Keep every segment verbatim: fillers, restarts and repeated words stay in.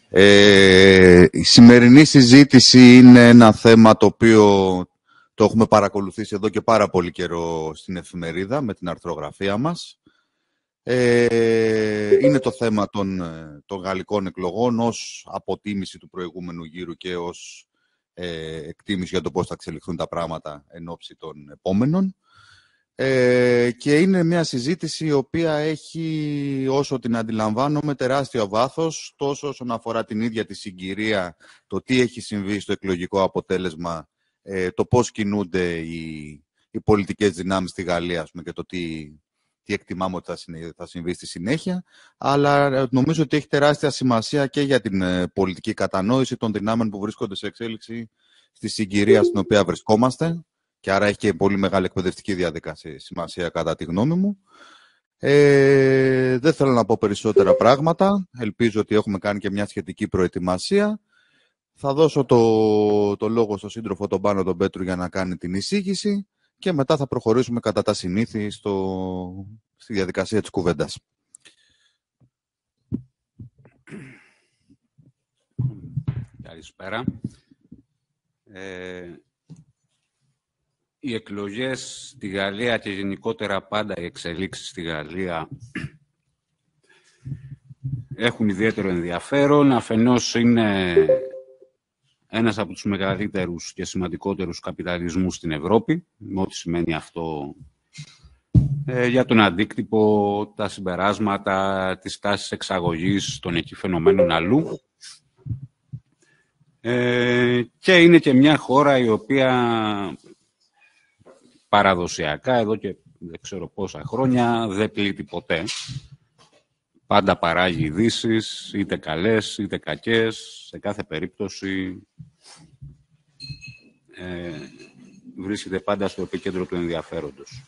Ε, η σημερινή συζήτηση είναι ένα θέμα το οποίο το έχουμε παρακολουθήσει εδώ και πάρα πολύ καιρό στην εφημερίδα με την αρθρογραφία μας. Ε, είναι το θέμα των, των γαλλικών εκλογών ως αποτίμηση του προηγούμενου γύρου και ως ε, εκτίμηση για το πώς θα εξελιχθούν τα πράγματα εν ώψη των επόμενων. Ε, και είναι μια συζήτηση η οποία έχει, όσο την αντιλαμβάνομαι, τεράστιο βάθος, τόσο όσον αφορά την ίδια τη συγκυρία, το τι έχει συμβεί στο εκλογικό αποτέλεσμα, ε, το πώς κινούνται οι, οι πολιτικές δυνάμεις στη Γαλλία, ας πούμε, και το τι, τι εκτιμάμε ότι θα, θα συμβεί στη συνέχεια, αλλά νομίζω ότι έχει τεράστια σημασία και για την ε, πολιτική κατανόηση των δυνάμεων που βρίσκονται σε εξέλιξη στη συγκυρία στην οποία βρισκόμαστε. Και άρα έχει και πολύ μεγάλη εκπαιδευτική διαδικασία σημασία κατά τη γνώμη μου. Ε, δεν θέλω να πω περισσότερα πράγματα. Ελπίζω ότι έχουμε κάνει και μια σχετική προετοιμασία. Θα δώσω το, το λόγο στον σύντροφο τον Πάνο τον Πέτρου για να κάνει την εισήγηση και μετά θα προχωρήσουμε κατά τα συνήθη στο, στη διαδικασία της κουβέντας. Καλησπέρα. Ε... Οι εκλογές στη Γαλλία και γενικότερα πάντα οι εξελίξεις στη Γαλλία έχουν ιδιαίτερο ενδιαφέρον. Αφενός είναι ένας από τους μεγαλύτερους και σημαντικότερους καπιταλισμούς στην Ευρώπη, με ό,τι σημαίνει αυτό ε, για τον αντίκτυπο, τα συμπεράσματα, τις τάσεις εξαγωγής των εκεί φαινομένων αλλού. Ε, και είναι και μια χώρα η οποία παραδοσιακά, εδώ και δεν ξέρω πόσα χρόνια, δεν πλήττει ποτέ. Πάντα παράγει ειδήσεις, είτε καλές, είτε κακές. Σε κάθε περίπτωση ε, βρίσκεται πάντα στο επίκεντρο του ενδιαφέροντος.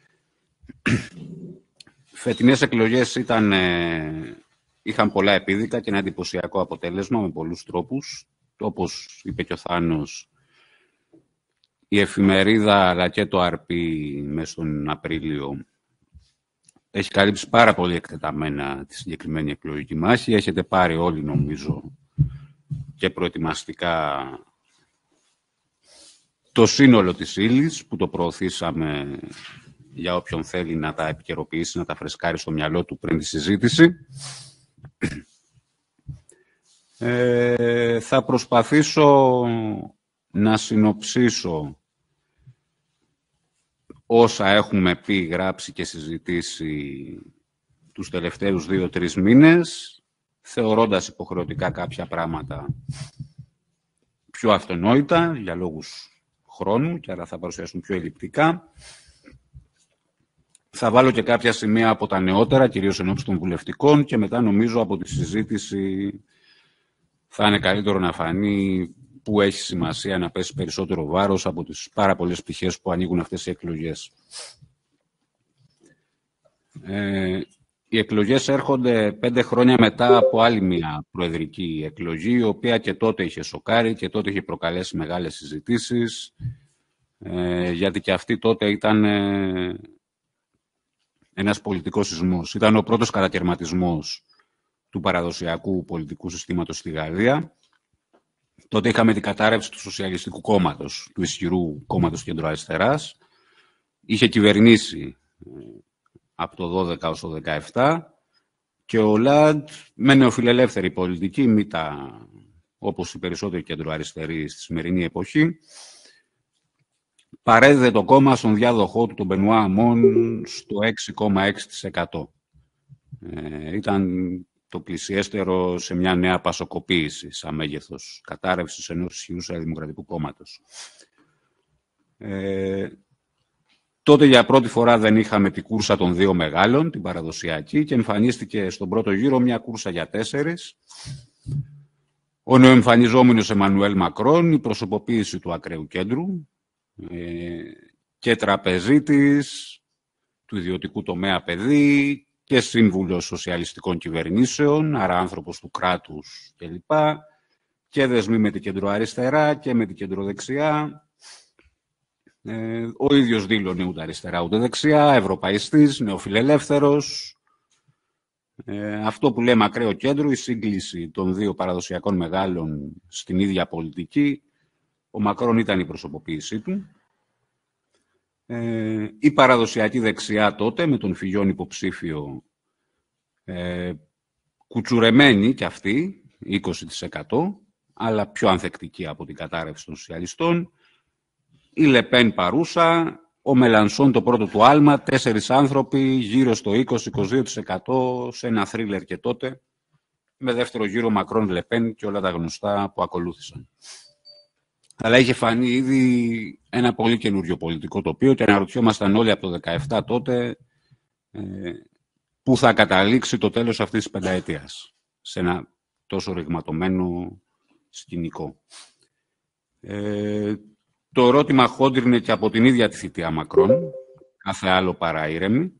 Φετινές εκλογές ήταν, ε, είχαν πολλά επίδικα και ένα εντυπωσιακό αποτέλεσμα με πολλούς τρόπους. Όπως είπε και ο Θάνος, η εφημερίδα αλλά και το αρπί μέσα στον Απρίλιο έχει καλύψει πάρα πολύ εκτεταμένα τη συγκεκριμένη εκλογική μάχη. Έχετε πάρει όλοι, νομίζω, και προετοιμαστικά το σύνολο της ύλης που το προωθήσαμε για όποιον θέλει να τα επικαιροποιήσει, να τα φρεσκάρει στο μυαλό του πριν τη συζήτηση. Ε, θα προσπαθήσω να συνοψίσω όσα έχουμε πει, γράψει και συζητήσει τους τελευταίους δύο-τρεις μήνες, θεωρώντας υποχρεωτικά κάποια πράγματα πιο αυτονόητα, για λόγους χρόνου, και άρα θα παρουσιάσουν πιο ελλειπτικά. Θα βάλω και κάποια σημεία από τα νεότερα, κυρίως ενώπιση των βουλευτικών, και μετά νομίζω από τη συζήτηση θα είναι καλύτερο να φανεί που έχει σημασία να πέσει περισσότερο βάρος από τις πάρα πολλές πτυχές που ανοίγουν αυτές οι εκλογές. Ε, οι εκλογές έρχονται πέντε χρόνια μετά από άλλη μια προεδρική εκλογή, η οποία και τότε είχε σοκάρει και τότε είχε προκαλέσει μεγάλες συζητήσεις, ε, γιατί και αυτή τότε ήταν ε, ένας πολιτικός σεισμός. Ήταν ο πρώτος κατακαιρματισμός του παραδοσιακού πολιτικού συστήματος στη Γαλλία. Τότε είχαμε την κατάρρευση του Σοσιαλιστικού Κόμματος, του ισχυρού κόμματος κεντροαριστεράς. Είχε κυβερνήσει από το δώδεκα ως το δεκαεπτά και ο Λαντ με νεοφιλελεύθερη πολιτική, μη τα, όπως οι περισσότεροι κεντροαριστεροί στη σημερινή εποχή, παρέδιδε το κόμμα στον διάδοχό του, τον Μπενουά Αμόν, στο έξι κόμμα έξι τοις εκατό. Ε, ήταν το πλησιέστερο σε μια νέα πασοκοποίηση σαν μέγεθος κατάρρευσης ενός ισχυρού δημοκρατικού κόμματος. Ε, τότε για πρώτη φορά δεν είχαμε την κούρσα των δύο μεγάλων, την παραδοσιακή, και εμφανίστηκε στον πρώτο γύρο μια κούρσα για τέσσερις. Ο νεοεμφανιζόμενος Εμμανουέλ Μακρόν, η προσωποποίηση του ακραίου κέντρου ε, και τραπεζίτης του ιδιωτικού τομέα παιδί και σύμβουλος σοσιαλιστικών κυβερνήσεων, άρα άνθρωπος του κράτους κλπ. Και δεσμοί με την κεντροαριστερά και με την κεντροδεξιά. Ε, ο ίδιος δήλωνε ούτε αριστερά ούτε δεξιά, ευρωπαϊστής, νεοφιλελεύθερος. Ε, αυτό που λέμε ακραίο κέντρο, η σύγκληση των δύο παραδοσιακών μεγάλων στην ίδια πολιτική, ο Μακρόν ήταν η προσωποποίησή του. Ε, η παραδοσιακή δεξιά τότε, με τον Φιγιόν υποψήφιο, ε, κουτσουρεμένη κι αυτή, είκοσι τοις εκατό, αλλά πιο ανθεκτική από την κατάρρευση των σοσιαλιστών. Η Λεπέν παρούσα, ο Μελανσόν το πρώτο του άλμα, τέσσερις άνθρωποι γύρω στο είκοσι με είκοσι δύο τοις εκατό σε ένα θρίλερ και τότε, με δεύτερο γύρο Μακρόν, Λεπέν και όλα τα γνωστά που ακολούθησαν. Αλλά είχε φανεί ήδη ένα πολύ καινούριο πολιτικό τοπίο και αναρωτιόμασταν όλοι από το δεκαεπτά τότε ε, πού θα καταλήξει το τέλος αυτής της πενταετίας, σε ένα τόσο ρηγματωμένο σκηνικό. Ε, το ερώτημα χόντρινε και από την ίδια τη θητεία Μακρόν, κάθε άλλο παρά ήρεμη.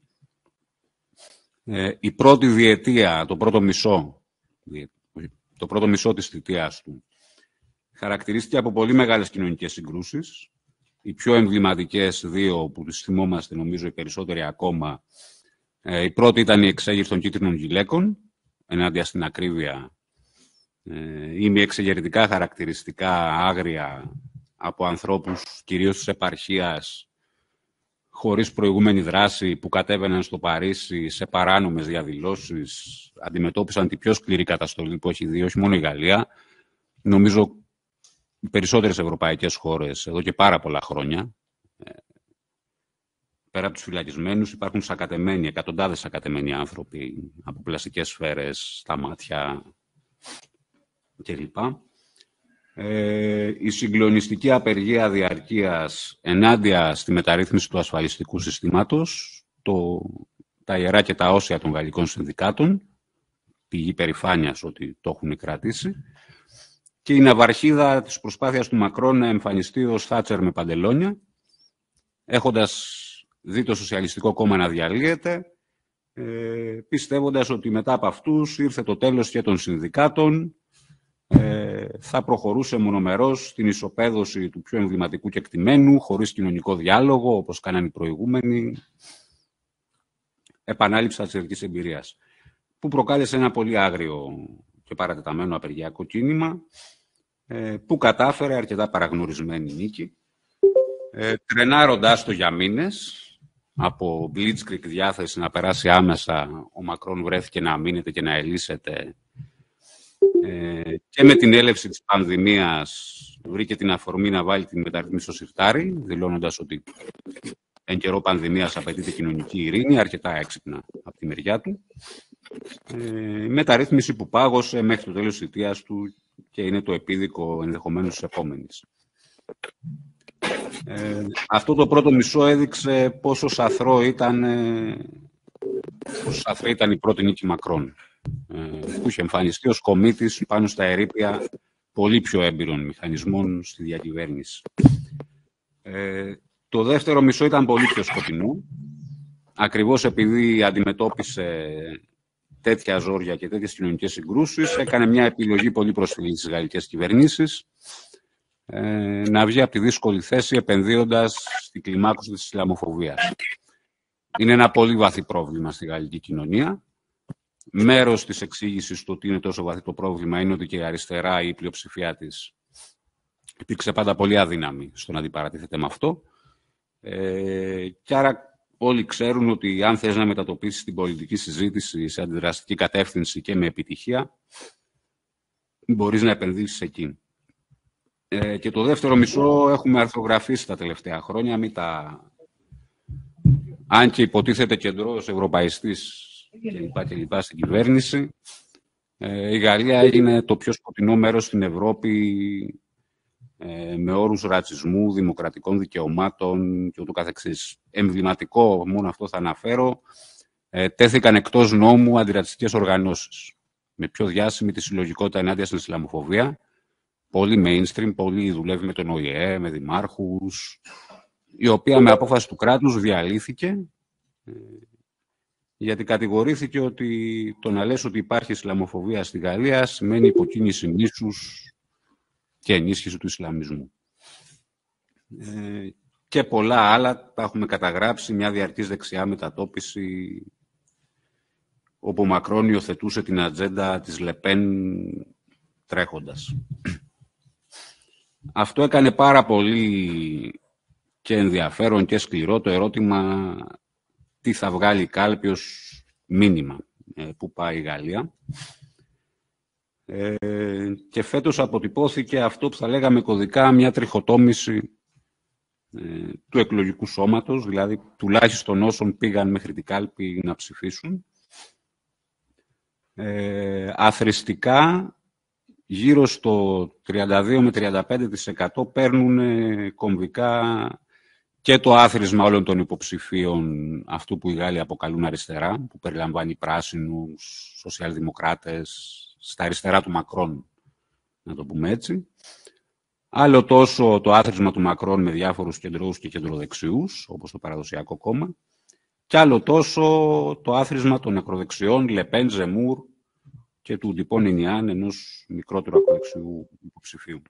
Ε, η πρώτη διετία, το πρώτο μισό, το πρώτο μισό της θητείας του, χαρακτηρίστηκε από πολύ μεγάλες κοινωνικές συγκρούσεις. Οι πιο εμβληματικές δύο που τις θυμόμαστε, νομίζω οι περισσότεροι ακόμα, ε, η πρώτη ήταν η εξέγερση των κίτρινων γυλαίκων, ενάντια στην ακρίβεια ε, ή μη εξεγερτικά χαρακτηριστικά άγρια από ανθρώπους, κυρίως της επαρχίας, χωρίς προηγούμενη δράση, που κατέβαιναν στο Παρίσι σε παράνομες διαδηλώσεις, αντιμετώπισαν την πιο σκληρή καταστολή που έχει δει, όχι μόνο η Γαλλία, νομίζω οι περισσότερες ευρωπαϊκές χώρες εδώ και πάρα πολλά χρόνια. Πέρα από τους φυλακισμένους υπάρχουν σακατεμένοι, εκατοντάδες σακατεμένοι άνθρωποι από πλαστικές σφαίρες στα μάτια κλπ. Ε, η συγκλονιστική απεργία διαρκείας ενάντια στη μεταρρύθμιση του ασφαλιστικού συστήματος, το, τα ιερά και τα όσια των γαλλικών συνδικάτων, πηγή περηφάνειας ότι το έχουν κρατήσει, και η ναυαρχίδα της προσπάθειας του Μακρόν να εμφανιστεί ως Θάτσερ με παντελόνια, έχοντας δει το Σοσιαλιστικό Κόμμα να διαλύεται, ε, πιστεύοντας ότι μετά από αυτούς ήρθε το τέλος και των συνδικάτων, ε, θα προχωρούσε μονομερώς στην ισοπαίδωση του πιο εμβληματικού κεκτημένου, χωρίς κοινωνικό διάλογο, όπως κάνανε οι προηγούμενοι, επανάληψη θατσερικής εμπειρίας, που προκάλεσε ένα πολύ άγριο και παρατεταμένο απεργιακό κίνημα, ε, που κατάφερε αρκετά παραγνωρισμένη νίκη, ε, τρενάροντάς το για μήνες. Από Blitzkrieg διάθεση να περάσει άμεσα, ο Μακρόν βρέθηκε να αμήνεται και να ελύσεται. Ε, και με την έλευση της πανδημίας βρήκε την αφορμή να βάλει την μεταρρύθμιση στο σιρτάρι, δηλώνοντας ότι εν καιρό πανδημίας απαιτείται κοινωνική ειρήνη, αρκετά έξυπνα από τη μεριά του. Ε, μεταρρύθμιση που πάγωσε μέχρι το τέλος της θητείας του και είναι το επίδικο ενδεχομένως της επόμενης. Ε, αυτό το πρώτο μισό έδειξε πόσο σαθρό ήταν, ε, πόσο σαθρή ήταν η πρώτη νίκη Μακρόν, ε, που είχε εμφανιστεί ως κομίτης πάνω στα ερείπια πολύ πιο έμπειρων μηχανισμών στη διακυβέρνηση. Ε, το δεύτερο μισό ήταν πολύ πιο σκοτεινό, ακριβώς επειδή αντιμετώπισε τέτοια ζόρια και τέτοιες κοινωνικές συγκρούσεις, έκανε μια επιλογή πολύ προσφυλή στις γαλλικές κυβερνήσεις, ε, να βγει από τη δύσκολη θέση επενδύοντας στην κλιμάκωση της Ισλαμοφοβίας. Είναι ένα πολύ βαθύ πρόβλημα στη γαλλική κοινωνία. Μέρος της εξήγησης του ότι είναι τόσο βαθύ το πρόβλημα είναι ότι και η αριστερά, η πλειοψηφία της, υπήρξε πάντα πολύ αδύναμη στο να αντιπαρατίθεται με αυτό. Ε, και άρα όλοι ξέρουν ότι αν θες να μετατοπίσεις την πολιτική συζήτηση σε αντιδραστική κατεύθυνση και με επιτυχία, μπορείς να επενδύσεις εκεί. Ε, και το δεύτερο μισό έχουμε αρθρογραφήσει τα τελευταία χρόνια, μην τα... αν και υποτίθεται κεντρός ευρωπαϊστής κλπ. κλπ. Στην κυβέρνηση, ε, η Γαλλία έγινε το πιο σκοτεινό μέρος στην Ευρώπη, ε, με όρους ρατσισμού, δημοκρατικών δικαιωμάτων και ούτω καθεξής. Εμβληματικό, μόνο αυτό θα αναφέρω, ε, τέθηκαν εκτός νόμου αντιρατσιστικές οργανώσεις, με πιο διάσημη τη συλλογικότητα ενάντια στην Ισλαμοφοβία, πολύ mainstream, πολύ δουλεύει με τον Ο Η Ε, με δημάρχους, η οποία με απόφαση του κράτους διαλύθηκε, ε, γιατί κατηγορήθηκε ότι το να λες ότι υπάρχει Ισλαμοφοβία στη Γαλλία σημαίνει υποκίνηση μίσους και ενίσχυση του Ισλαμισμού. Ε, και πολλά άλλα τα έχουμε καταγράψει, μια διαρκής δεξιά μετατόπιση όπου ο Μακρόν υιοθετούσε την ατζέντα της Λεπέν τρέχοντας. Αυτό έκανε πάρα πολύ και ενδιαφέρον και σκληρό το ερώτημα τι θα βγάλει η κάλπη ως μήνυμα, που πάει η Γαλλία. Ε, και φέτος αποτυπώθηκε αυτό που θα λέγαμε κωδικά μια τριχοτόμηση ε, του εκλογικού σώματος, δηλαδή τουλάχιστον όσων πήγαν μέχρι την κάλπη να ψηφίσουν. Ε, αθρηστικά, γύρω στο τριάντα δύο με τριάντα πέντε τοις εκατό παίρνουν ε, κομβικά και το άθροισμα όλων των υποψηφίων, αυτού που οι Γάλλοι αποκαλούν αριστερά, που περιλαμβάνει πράσινους, σοσιαλδημοκράτες, στα αριστερά του Μακρόν, να το πούμε έτσι. Άλλο τόσο το άθροισμα του Μακρόν με διάφορους κεντρώους και κεντροδεξιούς, όπως το παραδοσιακό κόμμα, και άλλο τόσο το άθροισμα των ακροδεξιών, Λεπέν, Ζεμούρ και του Ντυπών Ινιάν, ενός μικρότερου ακροδεξιού υποψηφίου.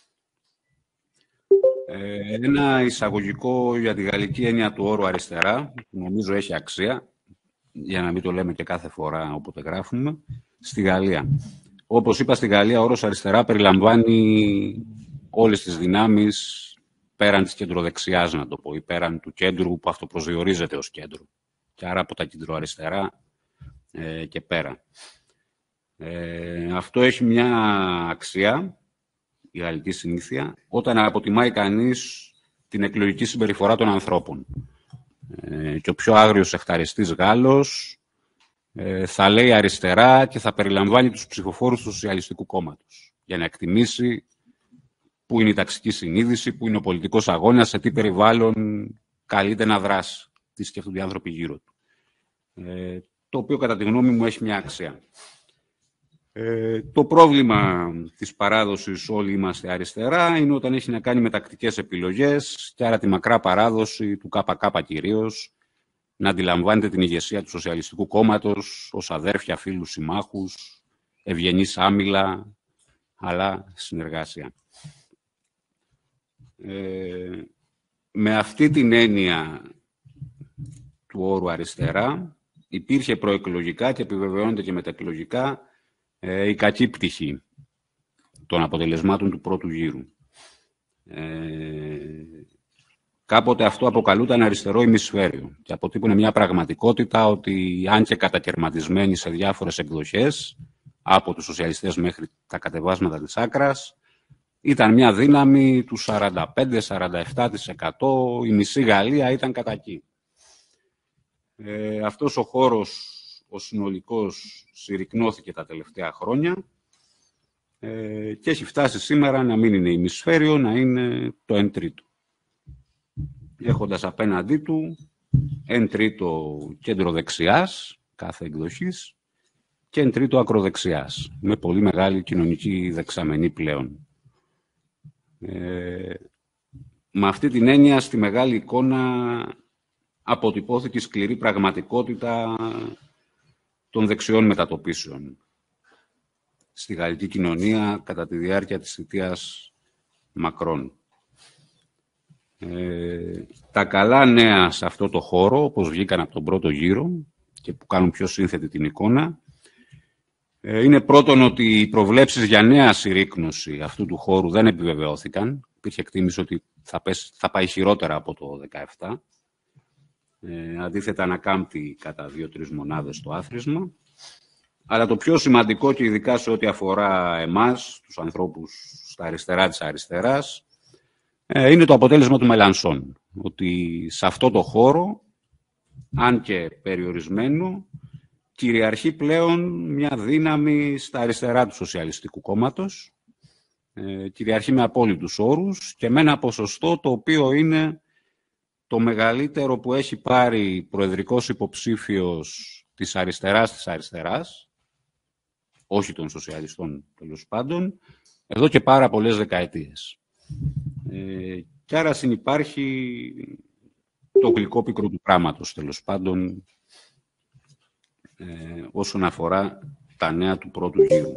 Ε, ένα εισαγωγικό για τη γαλλική έννοια του όρου αριστερά, που νομίζω έχει αξία, για να μην το λέμε και κάθε φορά όποτε γράφουμε, στη Γαλλία. Όπως είπα, στη Γαλλία ο όρος αριστερά περιλαμβάνει όλες τις δυνάμεις πέραν της κεντροδεξιάς, να το πω, ή πέραν του κέντρου που αυτοπροσδιορίζεται ως κέντρο. Και άρα από τα κεντροαριστερά ε, και πέρα. Ε, αυτό έχει μια αξία, η γαλλική συνήθεια, όταν αποτιμάει κανείς την εκλογική συμπεριφορά των ανθρώπων. Ε, και ο πιο άγριος εχταριστής Γάλλος ε, θα λέει αριστερά και θα περιλαμβάνει τους ψηφοφόρους του Σοσιαλιστικού Κόμματος, για να εκτιμήσει πού είναι η ταξική συνείδηση, πού είναι ο πολιτικός αγώνας, σε τι περιβάλλον καλείται να δράσει, τι σκέφτονται οι άνθρωποι γύρω του. Ε, το οποίο κατά τη γνώμη μου έχει μια αξία. Ε, το πρόβλημα της παράδοσης όλοι είμαστε αριστερά είναι όταν έχει να κάνει με τακτικές επιλογές και άρα τη μακρά παράδοση του ΚΚ κυρίως να αντιλαμβάνεται την ηγεσία του Σοσιαλιστικού Κόμματος ως αδέρφια, φίλους, συμμάχους, ευγενής άμυλα, αλλά συνεργασία. Ε, με αυτή την έννοια του όρου αριστερά υπήρχε προεκλογικά και επιβεβαιώνεται και μεταεκλογικά ε, η κακή πτυχή των αποτελεσμάτων του πρώτου γύρου. Ε, κάποτε αυτό αποκαλούταν αριστερό ημισφαίριο και αποτύπωνε μια πραγματικότητα ότι αν και κατακερματισμένοι σε διάφορες εκδοχές από τους σοσιαλιστές μέχρι τα κατεβάσματα της άκρας, ήταν μια δύναμη του σαράντα πέντε με σαράντα επτά τοις εκατό, η μισή Γαλλία ήταν κατά εκεί. Ε, αυτός ο χώρος, ο συνολικός, συρρικνώθηκε τα τελευταία χρόνια ε, και έχει φτάσει σήμερα να μην είναι ημισφαίριο, να είναι το εν τρίτο. Έχοντας απέναντί του εν τρίτο κέντρο δεξιάς, κάθε εκδοχής, και εν τρίτο ακροδεξιάς, με πολύ μεγάλη κοινωνική δεξαμενή πλέον. Ε, με αυτή την έννοια, στη μεγάλη εικόνα αποτυπώθηκε η σκληρή πραγματικότητα των δεξιών μετατοπίσεων στη γαλλική κοινωνία κατά τη διάρκεια της θητείας Μακρόν. Ε, τα καλά νέα σε αυτό το χώρο, όπως βγήκαν από τον πρώτο γύρο και που κάνουν πιο σύνθετη την εικόνα, ε, είναι πρώτον ότι οι προβλέψεις για νέα συρρίκνωση αυτού του χώρου δεν επιβεβαιώθηκαν. Υπήρχε εκτίμηση ότι θα, πέσει, θα πάει χειρότερα από το δεκαεπτά. Ε, αντίθετα ανακάμπτει κατά δύο-τρεις μονάδες το άθροισμα. Αλλά το πιο σημαντικό και ειδικά σε ό,τι αφορά εμάς, τους ανθρώπους στα αριστερά της αριστεράς, ε, είναι το αποτέλεσμα του Μελανσόν. Ότι σε αυτό το χώρο, αν και περιορισμένο, κυριαρχεί πλέον μια δύναμη στα αριστερά του Σοσιαλιστικού Κόμματος. Ε, κυριαρχεί με απόλυτους όρους και με ένα ποσοστό το οποίο είναι το μεγαλύτερο που έχει πάρει προεδρικός υποψήφιος της αριστεράς της αριστεράς, όχι των σοσιαλιστών τέλος πάντων, εδώ και πάρα πολλές δεκαετίες. Ε, και άρα συνυπάρχει το γλυκό πίκρο του πράγματος, τέλος πάντων, ε, όσον αφορά τα νέα του πρώτου γύρου.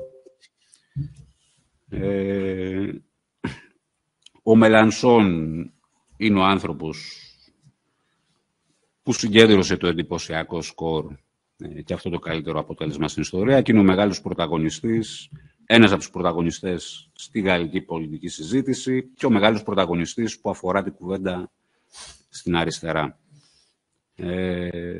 Ε, ο Μελανσόν είναι ο άνθρωπος που συγκέντρωσε το εντυπωσιακό σκορ ε, και αυτό το καλύτερο αποτέλεσμα στην ιστορία, και είναι ο μεγάλος πρωταγωνιστής, ένας από τους πρωταγωνιστές στη γαλλική πολιτική συζήτηση και ο μεγάλος πρωταγωνιστής που αφορά την κουβέντα στην αριστερά. Ε,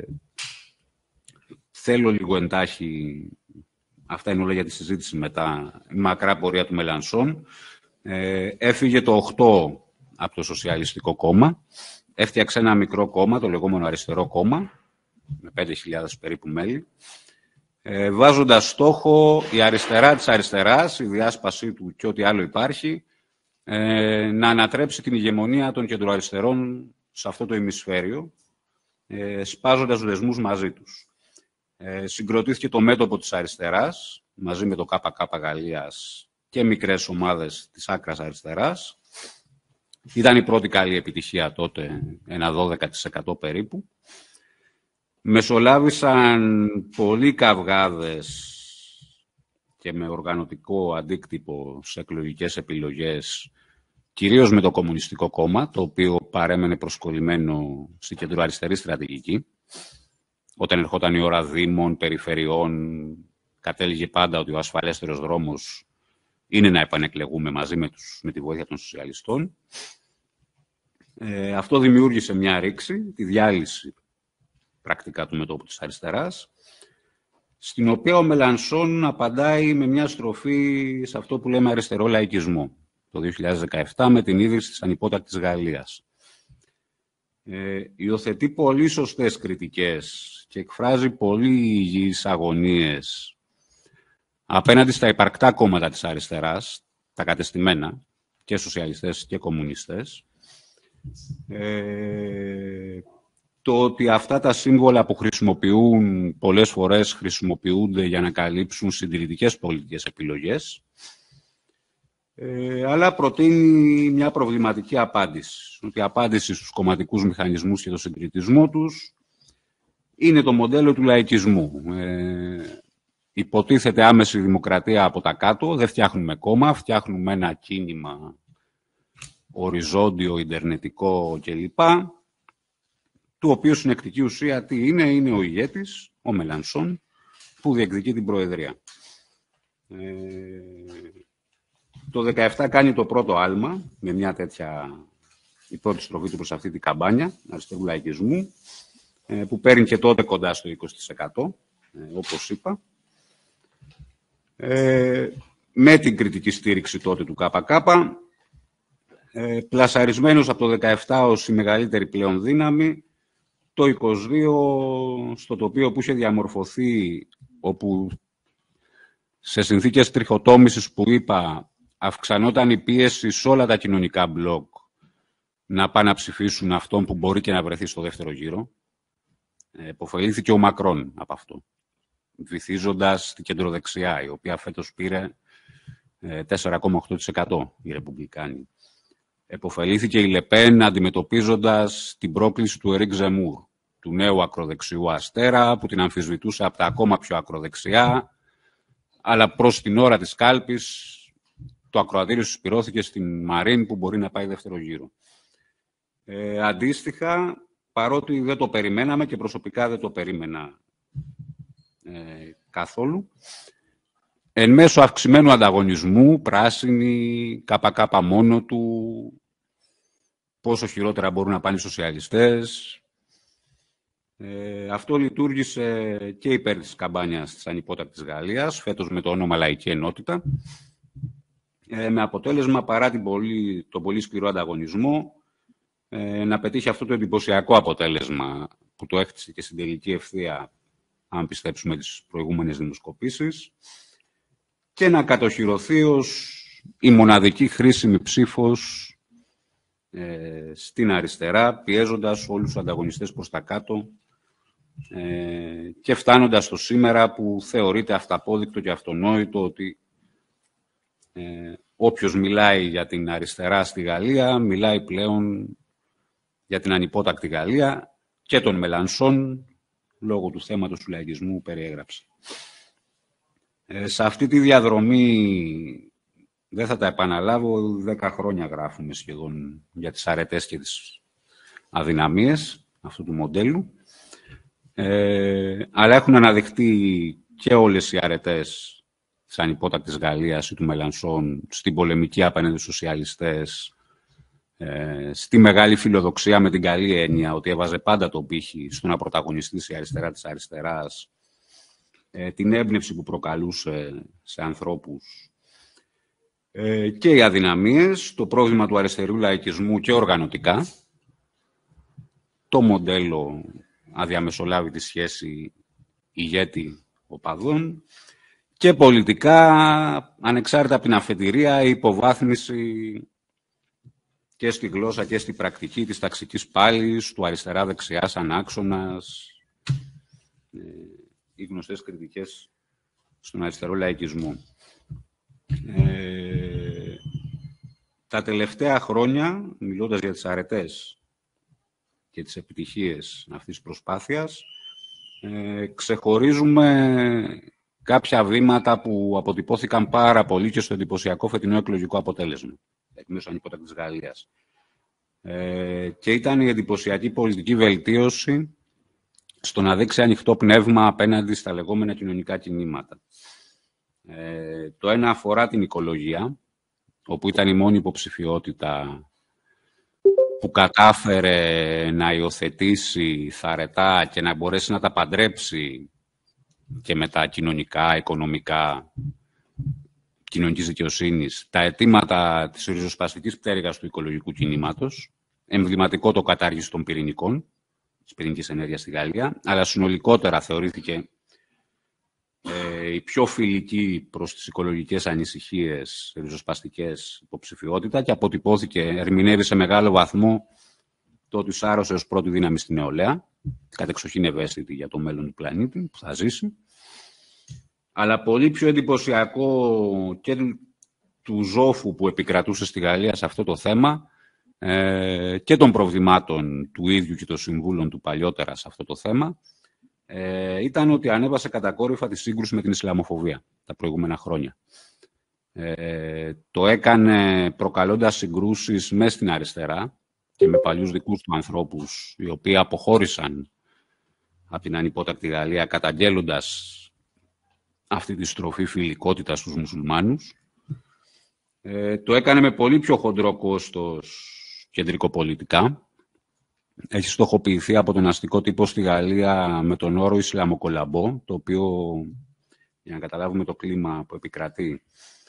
θέλω λίγο εντάχει, αυτά είναι όλα για τη συζήτηση μετά, η μακρά πορεία του Μελανσόν. Ε, έφυγε το οκτώ από το Σοσιαλιστικό Κόμμα, έφτιαξε ένα μικρό κόμμα, το λεγόμενο Αριστερό Κόμμα, με πέντε χιλιάδες περίπου μέλη, ε, βάζοντας στόχο η αριστερά της αριστεράς, η διάσπασή του και ό,τι άλλο υπάρχει, ε, να ανατρέψει την ηγεμονία των κεντροαριστερών σε αυτό το ημισφαίριο, ε, σπάζοντας δεσμούς μαζί τους. Ε, συγκροτήθηκε το μέτωπο της αριστεράς, μαζί με το ΚΚ Γαλλίας και μικρές ομάδες της άκρας αριστεράς. Ήταν η πρώτη καλή επιτυχία τότε, ένα δώδεκα τοις εκατό περίπου. Μεσολάβησαν πολλοί καυγάδες και με οργανωτικό αντίκτυπο σε εκλογικές επιλογές, κυρίως με το Κομμουνιστικό Κόμμα, το οποίο παρέμενε προσκολλημένο στη κεντροαριστερή στρατηγική. Όταν ερχόταν η ώρα δήμων, περιφερειών, κατέληγε πάντα ότι ο ασφαλέστερος δρόμος είναι να επανεκλεγούμε μαζί με, τους, με τη βοήθεια των σοσιαλιστών. Ε, αυτό δημιούργησε μια ρήξη, τη διάλυση πρακτικά του μετώπου της αριστεράς, στην οποία ο Μελανσόν απαντάει με μια στροφή σε αυτό που λέμε αριστερό λαϊκισμό, το δύο χιλιάδες δεκαεπτά με την ίδρυση της ανυπότακτης Γαλλίας. Ε, υιοθετεί πολύ σωστές κριτικές και εκφράζει πολύ υγιείς αγωνίες απέναντι στα υπαρκτά κόμματα της αριστεράς, τα κατεστημένα, και σοσιαλιστές και κομμουνιστές. Ε, το ότι αυτά τα σύμβολα που χρησιμοποιούν πολλές φορές χρησιμοποιούνται για να καλύψουν συντηρητικές πολιτικές επιλογές, ε, αλλά προτείνει μια προβληματική απάντηση. Ότι η απάντηση στους κομματικούς μηχανισμούς και τον συντηρητισμό τους είναι το μοντέλο του λαϊκισμού. Ε, υποτίθεται άμεση δημοκρατία από τα κάτω, δεν φτιάχνουμε κόμμα, φτιάχνουμε ένα κίνημα οριζόντιο, ιντερνετικό κλπ, του οποίου συνεκτική ουσία τι είναι, είναι ο ηγέτης, ο Μελανσόν, που διεκδικεί την Προεδρία. Ε, το δεκαεπτά κάνει το πρώτο άλμα, με μια τέτοια, η πρώτη στροφή του προς αυτή την καμπάνια αριστερού λαϊκισμού, ε, που παίρνει και τότε κοντά στο είκοσι τοις εκατό, ε, όπως είπα, ε, με την κριτική στήριξη τότε του ΚΚ, ε, πλασαρισμένος από το δεκαεπτά ως η μεγαλύτερη πλέον δύναμη, το είκοσι δύο στο τοπίο που είχε διαμορφωθεί, όπου σε συνθήκες τριχοτόμησης που είπα, αυξανόταν η πίεση σε όλα τα κοινωνικά μπλοκ να πάνε να ψηφίσουν αυτόν που μπορεί και να βρεθεί στο δεύτερο γύρο. Ε, υποφελήθηκε ο Μακρόν από αυτό, βυθίζοντας την κεντροδεξιά, η οποία φέτος πήρε ε, τέσσερα κόμμα οκτώ τοις εκατό οι Ρεπουμπλικάνοι. Εποφελήθηκε η Λεπέν αντιμετωπίζοντας την πρόκληση του Ερίκ Ζεμούρ, του νέου ακροδεξιού αστέρα, που την αμφισβητούσε από τα ακόμα πιο ακροδεξιά, αλλά προς την ώρα της κάλπης το ακροατήριο συσπυρώθηκε στην Μαρίν, που μπορεί να πάει δεύτερο γύρο. Ε, αντίστοιχα, παρότι δεν το περιμέναμε και προσωπικά δεν το περίμενα ε, καθόλου, εν μέσω αυξημένου ανταγωνισμού, πράσινοι, ΚΚ μόνο του, πόσο χειρότερα μπορούν να πάνε οι σοσιαλιστές. Ε, αυτό λειτουργήσε και υπέρ της καμπάνιας της ανυπότακτης Γαλλίας, φέτος με το όνομα Λαϊκή Ενότητα, ε, με αποτέλεσμα, παρά την πολύ, τον πολύ σκληρό ανταγωνισμό, ε, να πετύχει αυτό το εντυπωσιακό αποτέλεσμα που το έχτισε και στην τελική ευθεία, αν πιστέψουμε τις προηγούμενες δημοσκοπήσεις, και να κατοχυρωθεί ως η μοναδική χρήσιμη ψήφος ε, στην αριστερά, πιέζοντας όλους τους ανταγωνιστές προς τα κάτω ε, και φτάνοντας στο σήμερα που θεωρείται αυταπόδεικτο και αυτονόητο ότι ε, όποιος μιλάει για την αριστερά στη Γαλλία, μιλάει πλέον για την ανυπότακτη Γαλλία, και τον Μελανσόν, λόγω του θέματος του λαϊκισμού, περιέγραψε. Ε, σε αυτή τη διαδρομή, δεν θα τα επαναλάβω, δέκα χρόνια γράφουμε σχεδόν για τις αρετές και τις αδυναμίες αυτού του μοντέλου. Ε, αλλά έχουν αναδειχθεί και όλες οι αρετές της ανυπότακτης Γαλλίας ή του Μελανσόν στην πολεμική απέναντι στους σοσιαλιστές, ε, στη μεγάλη φιλοδοξία με την καλή έννοια ότι έβαζε πάντα τον πύχη στο να πρωταγωνιστήσει η αριστερά της αριστεράς, ε, την έμπνευση που προκαλούσε σε ανθρώπους, ε, και οι αδυναμίες, το πρόβλημα του αριστερού λαϊκισμού και οργανωτικά, το μοντέλο αδιαμεσολάβητη σχέση ηγέτη-οπαδών και πολιτικά, ανεξάρτητα από την αφετηρία, η υποβάθμιση και στη γλώσσα και στη πρακτική της ταξικής πάλης, του αριστερά-δεξιά σαν άξονας, οι γνωστές κριτικές στον αριστερό λαϊκισμό. Ε, τα τελευταία χρόνια, μιλώντας για τις αρετές και τις επιτυχίες αυτής της προσπάθειας, ε, ξεχωρίζουμε κάποια βήματα που αποτυπώθηκαν πάρα πολύ και στο εντυπωσιακό φετινό εκλογικό αποτέλεσμα, εκ μέρους ανυπότακτης Γαλλίας. Ε, και ήταν η εντυπωσιακή πολιτική βελτίωση στο να δείξει ανοιχτό πνεύμα απέναντι στα λεγόμενα κοινωνικά κινήματα. Ε, το ένα αφορά την οικολογία, όπου ήταν η μόνη υποψηφιότητα που κατάφερε να υιοθετήσει θαρετά και να μπορέσει να τα παντρέψει και με τα κοινωνικά, οικονομικά, κοινωνικής δικαιοσύνης, τα αιτήματα της ριζοσπαστικής πτέρυγας του οικολογικού κινήματος, εμβληματικό το κατάργηση των πυρηνικών, της πυρηνικής ενέργειας στη Γαλλία, αλλά συνολικότερα θεωρήθηκε ε, η πιο φιλική προς τις οικολογικές ανησυχίες, ριζοσπαστικές υποψηφιότητα και αποτυπώθηκε, ερμηνεύει σε μεγάλο βαθμό το ότι σάρωσε ως πρώτη δύναμη στη νεολαία, κατεξοχήν ευαίσθητη για το μέλλον του πλανήτη που θα ζήσει. Αλλά πολύ πιο εντυπωσιακό και του ζόφου που επικρατούσε στη Γαλλία σε αυτό το θέμα, ε, και των προβλημάτων του ίδιου και των συμβούλων του παλιότερα σε αυτό το θέμα, ε, ήταν ότι ανέβασε κατακόρυφα τη σύγκρουση με την Ισλαμοφοβία τα προηγούμενα χρόνια. Ε, το έκανε προκαλώντας συγκρούσεις μέσα στην αριστερά και με παλιούς δικούς του ανθρώπους, οι οποίοι αποχώρησαν από την ανυπότακτη Γαλλία καταγγέλλοντας αυτή τη στροφή φιλικότητας στους μουσουλμάνους. Ε, το έκανε με πολύ πιο χοντρό κόστος κεντρικοπολιτικά. Έχει στοχοποιηθεί από τον αστικό τύπο στη Γαλλία με τον όρο Ισλαμοκολαμπό, το οποίο, για να καταλάβουμε το κλίμα που επικρατεί,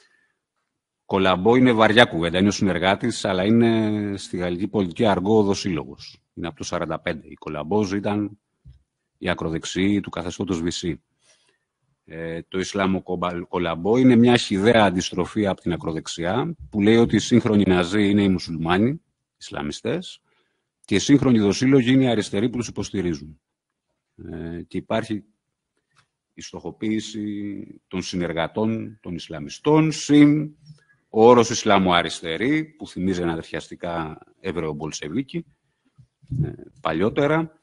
κολαμπό είναι βαριά κουβέντα, είναι ο συνεργάτης, αλλά είναι στη γαλλική πολιτική αργό οδοσύλλογος. Είναι από το σαράντα πέντε. Η κολαμπόζ ήταν η ακροδεξή του καθεστώτος Βυσί. Ε, το Ισλαμοκολαμπό είναι μια χυδαία αντιστροφή από την ακροδεξιά που λέει ότι οι σύγχρονοι Ναζί είναι οι μουσουλμάνοι, Ισλαμιστές, και οι σύγχρονοι δοσύλλογοι είναι οι αριστεροί που τους υποστηρίζουν. Ε, και υπάρχει η στοχοποίηση των συνεργατών των Ισλαμιστών, συν ο όρος Ισλαμοαριστερή, που θυμίζει αναδερφιαστικά Εβραιομπολσεβίκη, ε, παλιότερα.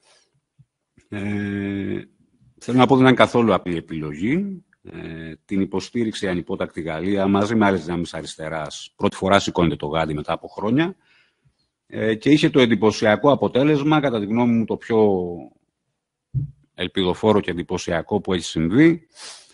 Ε, θέλω να πω ότι δεν είναι καθόλου απλή επιλογή. Ε, την υποστήριξε η ανυπότακτη Γαλλία μαζί με άλλες δυνάμεις αριστεράς. Πρώτη φορά σηκώνεται το γάντι μετά από χρόνια. Ε, και είχε το εντυπωσιακό αποτέλεσμα, κατά τη γνώμη μου το πιο ελπιδοφόρο και εντυπωσιακό που έχει συμβεί,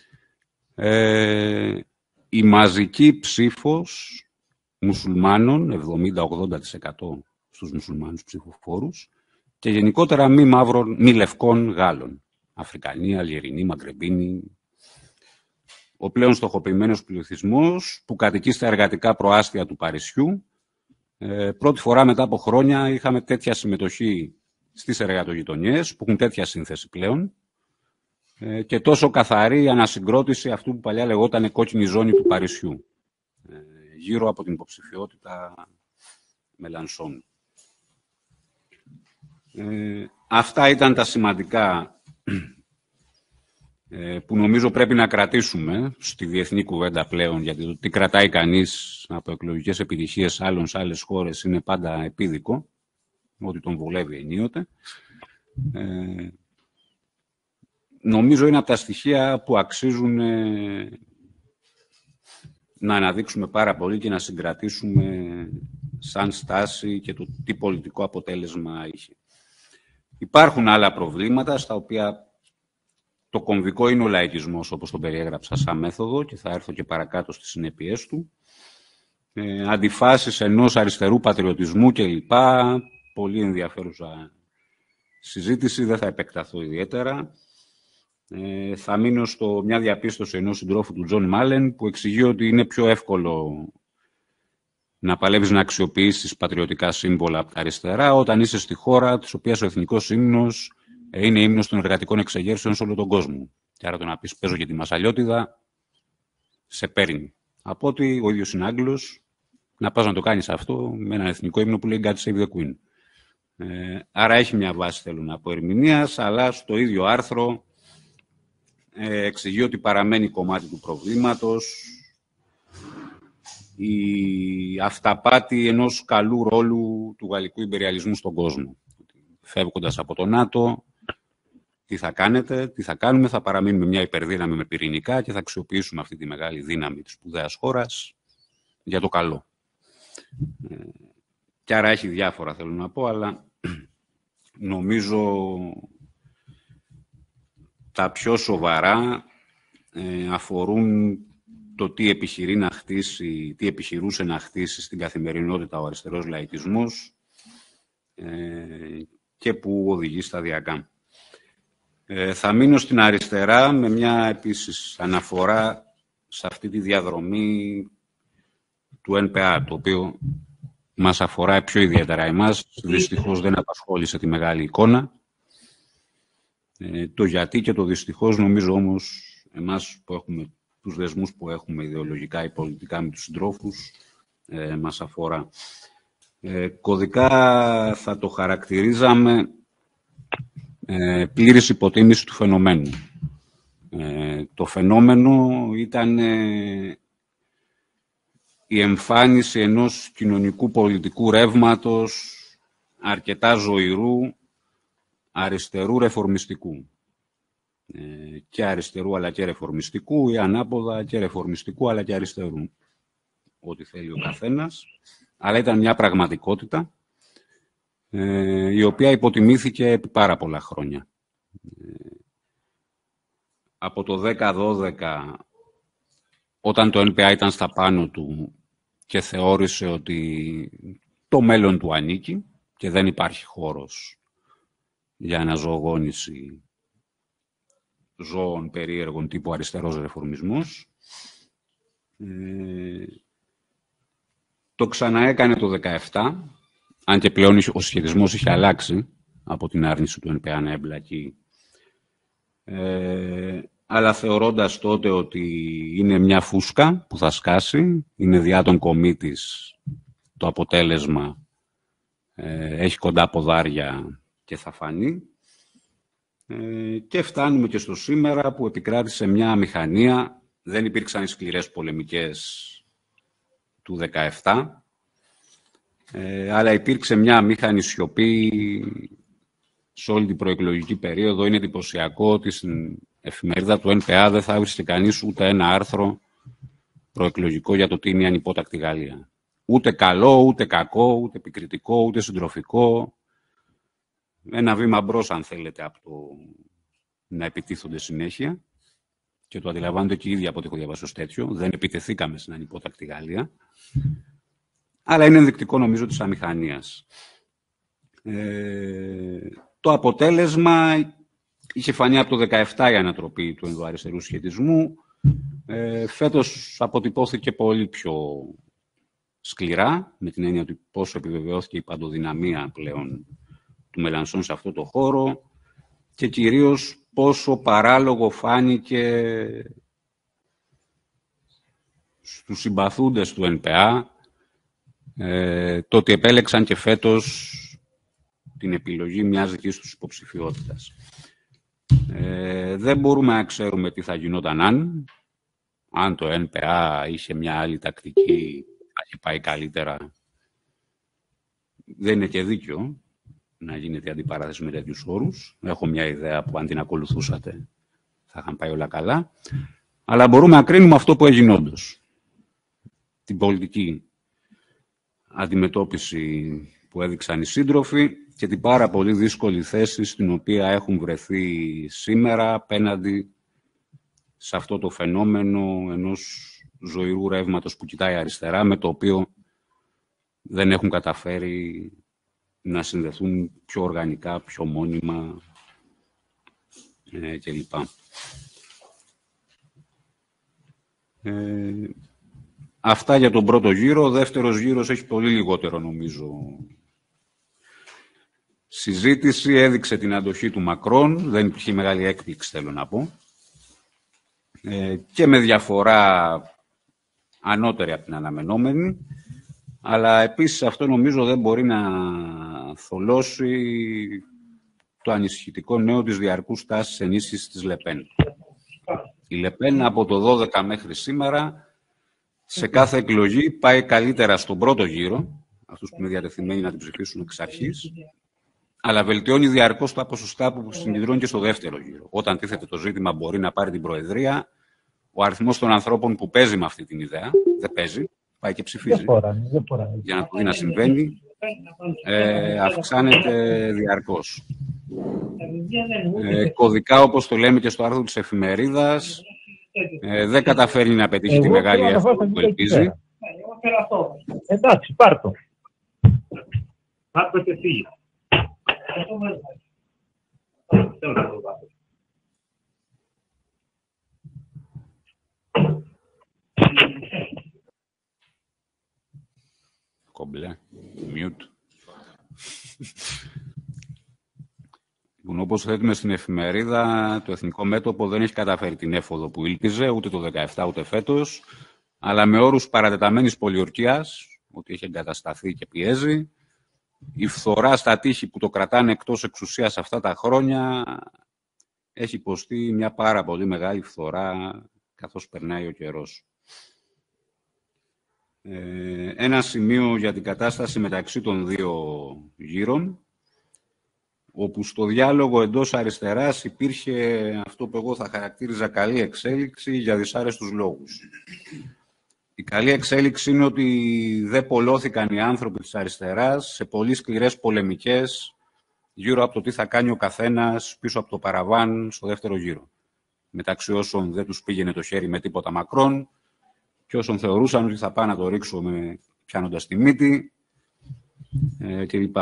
ε, η μαζική ψήφος μουσουλμάνων, εβδομήντα με ογδόντα τοις εκατό στους μουσουλμάνους ψηφοφόρους, και γενικότερα μη μαύρων, μη λευκών Γάλλων. Αφρικανοί, Αλγερινοί, Μαγκρεμπίνοι. Ο πλέον στοχοποιημένος πληθυσμός που κατοικεί στα εργατικά προάστια του Παρισιού. Ε, πρώτη φορά μετά από χρόνια είχαμε τέτοια συμμετοχή στις εργατογειτονιές που έχουν τέτοια σύνθεση πλέον, ε, και τόσο καθαρή ανασυγκρότηση αυτού που παλιά λεγόταν κόκκινη ζώνη του Παρισιού, ε, γύρω από την υποψηφιότητα Μελανσόν. Ε, αυτά ήταν τα σημαντικά ε, που νομίζω πρέπει να κρατήσουμε στη διεθνή κουβέντα πλέον, γιατί το τι κρατάει κανείς από εκλογικές επιτυχίες άλλων σε άλλες χώρες είναι πάντα επίδικο, ότι τον βολεύει ενίοτε. Ε, νομίζω είναι από τα στοιχεία που αξίζουν ε, να αναδείξουμε πάρα πολύ και να συγκρατήσουμε σαν στάση και το τι πολιτικό αποτέλεσμα είχε. Υπάρχουν άλλα προβλήματα, στα οποία το κομβικό είναι ο λαϊκισμός, όπως τον περιέγραψα σαν μέθοδο, και θα έρθω και παρακάτω στις συνέπειές του. Ε, αντιφάσεις ενός αριστερού πατριωτισμού κλπ. Πολύ ενδιαφέρουσα συζήτηση, δεν θα επεκταθώ ιδιαίτερα. Ε, θα μείνω στο μια διαπίστωση ενός συντρόφου του Τζον Μάλεν, που εξηγεί ότι είναι πιο εύκολο να παλεύεις να αξιοποιήσεις πατριωτικά σύμβολα από τα αριστερά όταν είσαι στη χώρα της οποίας ο εθνικός ύμνος είναι ύμνος των εργατικών εξεγέρσεων σε όλο τον κόσμο. Και άρα το να πεις παίζω και τη Μασαλιώτιδα σε παίρνει. Από ότι ο ίδιος είναι Άγγλος, να πας να το κάνεις αυτό με έναν εθνικό ύμνο που λέει God Save the Queen. Ε, άρα έχει μια βάση, θέλω να πω, ερμηνείας, αλλά στο ίδιο άρθρο ε, εξηγεί ότι παραμένει κομμάτι του προβλήματος η αυταπάτη ενός καλού ρόλου του γαλλικού ιμπεριαλισμού στον κόσμο. Φεύγοντας από το ΝΑΤΟ, τι θα κάνετε, τι θα κάνουμε, θα παραμείνουμε μια υπερδύναμη με πυρηνικά και θα αξιοποιήσουμε αυτή τη μεγάλη δύναμη της σπουδαίας χώρας για το καλό. Ε, και άρα έχει διάφορα, θέλω να πω, αλλά νομίζω τα πιο σοβαρά ε, αφορούν το τι επιχειρεί να χτίσει, τι επιχειρούσε να χτίσει στην καθημερινότητα ο αριστερός λαϊκισμός ε, και που οδηγεί σταδιακά. Ε, θα μείνω στην αριστερά με μια επίσης αναφορά σε αυτή τη διαδρομή του Εν Πε Α, το οποίο μας αφορά πιο ιδιαίτερα εμάς. Δυστυχώς δεν απασχόλησε τη μεγάλη εικόνα. Ε, το γιατί και το δυστυχώς, νομίζω όμως εμάς που έχουμε τους δεσμούς που έχουμε ιδεολογικά ή πολιτικά με τους συντρόφους, ε, μας αφορά. Ε, κωδικά θα το χαρακτηρίζαμε ε, πλήρης υποτίμηση του φαινομένου. Ε, το φαινόμενο ήταν ε, η εμφάνιση ενός κοινωνικού πολιτικού ρεύματος αρκετά ζωηρού, αριστερού ρεφορμιστικού. Ε, και αριστερού αλλά και ρεφορμιστικού, ή ανάποδα και ρεφορμιστικού αλλά και αριστερού. Ό,τι θέλει ο καθένας. Αλλά ήταν μια πραγματικότητα ε, η οποία υποτιμήθηκε επί πάρα πολλά χρόνια. Ε, από το δέκα δώδεκα, όταν το Εν Πε Α ήταν στα πάνω του και θεώρησε ότι το μέλλον του ανήκει και δεν υπάρχει χώρος για αναζωογόνηση ζώων περίεργων τύπου αριστερός ρεφορμισμός. Ε, το ξαναέκανε το δεκαεπτά, αν και πλέον ο συσχετισμός είχε αλλάξει από την άρνηση του Εν Πε Α να εμπλακεί. Ε, αλλά θεωρώντας τότε ότι είναι μια φούσκα που θα σκάσει, είναι διά των κομίτης το αποτέλεσμα, ε, έχει κοντά ποδάρια και θα φανεί. Ε, και φτάνουμε και στο σήμερα που επικράτησε μια μηχανία. Δεν υπήρξαν οι σκληρές πολεμικές του δεκαεπτά, ε, αλλά υπήρξε μια μήχανη σιωπή σε όλη την προεκλογική περίοδο. Είναι εντυπωσιακό ότι στην εφημερίδα του Εν Πε Α δεν θα βρίσκεται κανείς ούτε ένα άρθρο προεκλογικό για το τι είναι η ανυπότακτη Γαλλία. Ούτε καλό, ούτε κακό, ούτε επικριτικό, ούτε συντροφικό. Ένα βήμα μπρος, αν θέλετε, από το να επιτίθονται συνέχεια. Και το αντιλαμβάνονται και οι ίδιοι από ό,τι έχω διαβάσει ως τέτοιο. Δεν επιτεθήκαμε στην ανυπότακτη Γαλλία. Αλλά είναι ενδεικτικό, νομίζω, της αμηχανίας. Ε, το αποτέλεσμα είχε φανεί από το δεκαεπτά η ανατροπή του ενδοαριστερού σχετισμού. Ε, φέτος αποτυπώθηκε πολύ πιο σκληρά, με την έννοια ότι πόσο επιβεβαιώθηκε η παντοδυναμία πλέον του Μελανσόν σε αυτό το χώρο και κυρίως πόσο παράλογο φάνηκε στους συμπαθούντες του Εν Πε Α ε, το ότι επέλεξαν και φέτος την επιλογή μιας δικής τους υποψηφιότητας. Ε, δεν μπορούμε να ξέρουμε τι θα γινόταν αν, αν το Εν Πε Α είχε μια άλλη τακτική, θα είχε πάει καλύτερα. Δεν είναι και δίκιο να γίνεται αντιπαράθεση με τέτοιους όρους. Έχω μια ιδέα που αν την ακολουθούσατε θα είχαν πάει όλα καλά. Αλλά μπορούμε να κρίνουμε αυτό που έγινε όντως. Την πολιτική αντιμετώπιση που έδειξαν οι σύντροφοι και την πάρα πολύ δύσκολη θέση στην οποία έχουν βρεθεί σήμερα απέναντι σε αυτό το φαινόμενο ενός ζωηρού ρεύματος που κοιτάει αριστερά, με το οποίο δεν έχουν καταφέρει να συνδεθούν πιο οργανικά, πιο μόνιμα ε, κλπ. Ε, αυτά για τον πρώτο γύρο. Ο δεύτερος γύρος έχει πολύ λιγότερο, νομίζω, συζήτηση. Έδειξε την αντοχή του Μακρόν. Δεν υπήρχε μεγάλη έκπληξη, θέλω να πω. Ε, και με διαφορά ανώτερη από την αναμενόμενη. Αλλά επίσης αυτό νομίζω δεν μπορεί να θολώσει το ανησυχητικό νέο της διαρκούς τάσης ενίσχυσης της Λεπέν. Η Λεπέν από το δώδεκα μέχρι σήμερα σε κάθε εκλογή πάει καλύτερα στον πρώτο γύρο, αυτούς που είναι διατεθειμένοι να την ψηφίσουν εξ αρχής, αλλά βελτιώνει διαρκώς τα ποσοστά που συγκεντρώνει και στο δεύτερο γύρο. Όταν τίθεται το ζήτημα μπορεί να πάρει την Προεδρία, ο αριθμός των ανθρώπων που παίζει με αυτή την ιδέα, δεν παίζει, πάει και ψηφίζει, για να το δει να συμβαίνει, ε, αυξάνεται διαρκώς. Ε, κωδικά, όπως το λέμε και στο άρθρο της εφημερίδας, ε, δεν καταφέρνει να πετύχει τη μεγάλη εύκολη που ελπίζει. Εντάξει, πάρ' το. Πάρ' το και φύγει. Κομπλέ, mute. Λοιπόν, όπως θέτουμε στην εφημερίδα, το Εθνικό Μέτωπο δεν έχει καταφέρει την έφοδο που ήλπιζε, ούτε το δεκαεπτά ούτε φέτος, αλλά με όρους παρατεταμένης πολιορκίας, ότι έχει εγκατασταθεί και πιέζει. Η φθορά στα τείχη που το κρατάνε εκτός εξουσίας αυτά τα χρόνια έχει υποστεί μια πάρα πολύ μεγάλη φθορά καθώς περνάει ο καιρός. Ε, ένα σημείο για την κατάσταση μεταξύ των δύο γύρων, όπου στο διάλογο εντός αριστεράς υπήρχε αυτό που εγώ θα χαρακτήριζα καλή εξέλιξη για δυσάρεστους λόγους. Η καλή εξέλιξη είναι ότι δεν πολλώθηκαν οι άνθρωποι της αριστεράς σε πολύ σκληρές πολεμικές γύρω από το τι θα κάνει ο καθένας πίσω από το παραβάν στο δεύτερο γύρο. Μεταξύ όσων δεν τους πήγαινε το χέρι με τίποτα Μακρόν και όσων θεωρούσαν ότι θα πάνε να το ρίξουμε πιάνοντας τη μύτη ε, κλπ.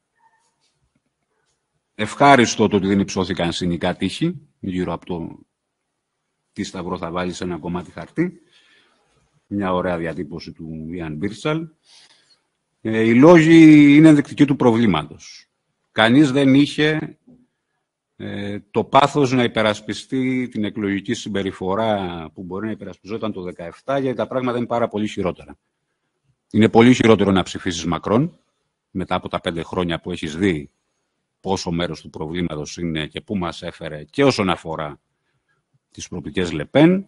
Ευχάριστο το ότι δεν υψώθηκαν συνοικά τείχη γύρω από το τι σταυρό θα βάλει σε ένα κομμάτι χαρτί. Μια ωραία διατύπωση του Ιαν Μπίρτσαλ. Ε, οι λόγοι είναι ενδεικτικοί του προβλήματος. Κανείς δεν είχε ε, το πάθος να υπερασπιστεί την εκλογική συμπεριφορά που μπορεί να υπερασπιζόταν το δεκαεπτά, γιατί τα πράγματα είναι πάρα πολύ χειρότερα. Είναι πολύ χειρότερο να ψηφίσεις Μακρόν, μετά από τα πέντε χρόνια που έχεις δει πόσο μέρος του προβλήματος είναι και πού μας έφερε και όσον αφορά τις προοπτικές Λεπέν.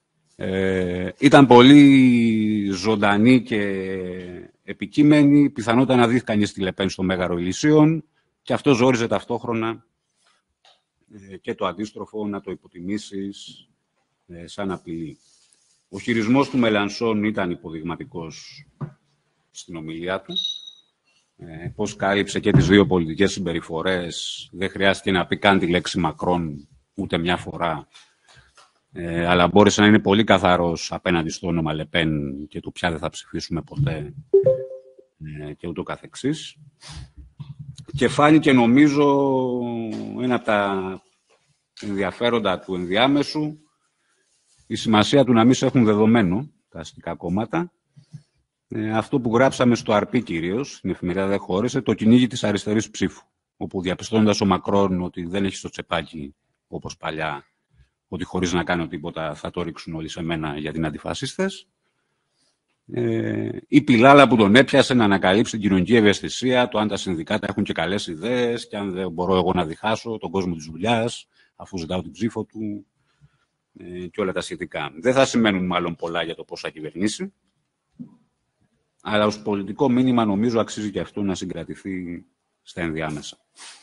Ε, ήταν πολύ ζωντανή και επικείμενη, πιθανότατα να δει κανείς τη Λεπέν στο Μέγαρο Ηλυσίων και αυτό ζόριζε ταυτόχρονα ε, και το αντίστροφο να το υποτιμήσεις ε, σαν απειλή. Ο χειρισμός του Μελανσόν ήταν υποδειγματικός στην ομιλία του. Ε, πώς κάλυψε και τις δύο πολιτικές συμπεριφορές. Δεν χρειάστηκε να πει καν τη λέξη Μακρόν ούτε μια φορά. Ε, αλλά μπόρεσε να είναι πολύ καθαρός απέναντι στο όνομα Λεπέν και του πια δεν θα ψηφίσουμε ποτέ ε, και ούτω καθεξής. Και φάνηκε νομίζω ένα από τα ενδιαφέροντα του ενδιάμεσου η σημασία του να μην σε έχουν δεδομένο τα αστικά κόμματα. Ε, αυτό που γράψαμε στο Αρπί κυρίως, στην εφημερίδα δεν χώρισε, το κυνήγι της αριστερής ψήφου, όπου διαπιστώνοντας ο Μακρόν ότι δεν έχει στο τσεπάκι όπως παλιά, ότι χωρίς να κάνω τίποτα θα το ρίξουν όλοι σε μένα για την αντιφασίστες. Ε, η πιλάλα που τον έπιασε να ανακαλύψει την κοινωνική ευαισθησία, το αν τα συνδικάτα έχουν και καλές ιδέες και αν δεν μπορώ εγώ να διχάσω τον κόσμο της δουλειάς, αφού ζητάω την ψήφο του ε, και όλα τα σχετικά. Δεν θα σημαίνουν μάλλον πολλά για το πώς θα κυβερνήσει, αλλά ως πολιτικό μήνυμα νομίζω αξίζει και αυτό να συγκρατηθεί στα ενδιάμεσα.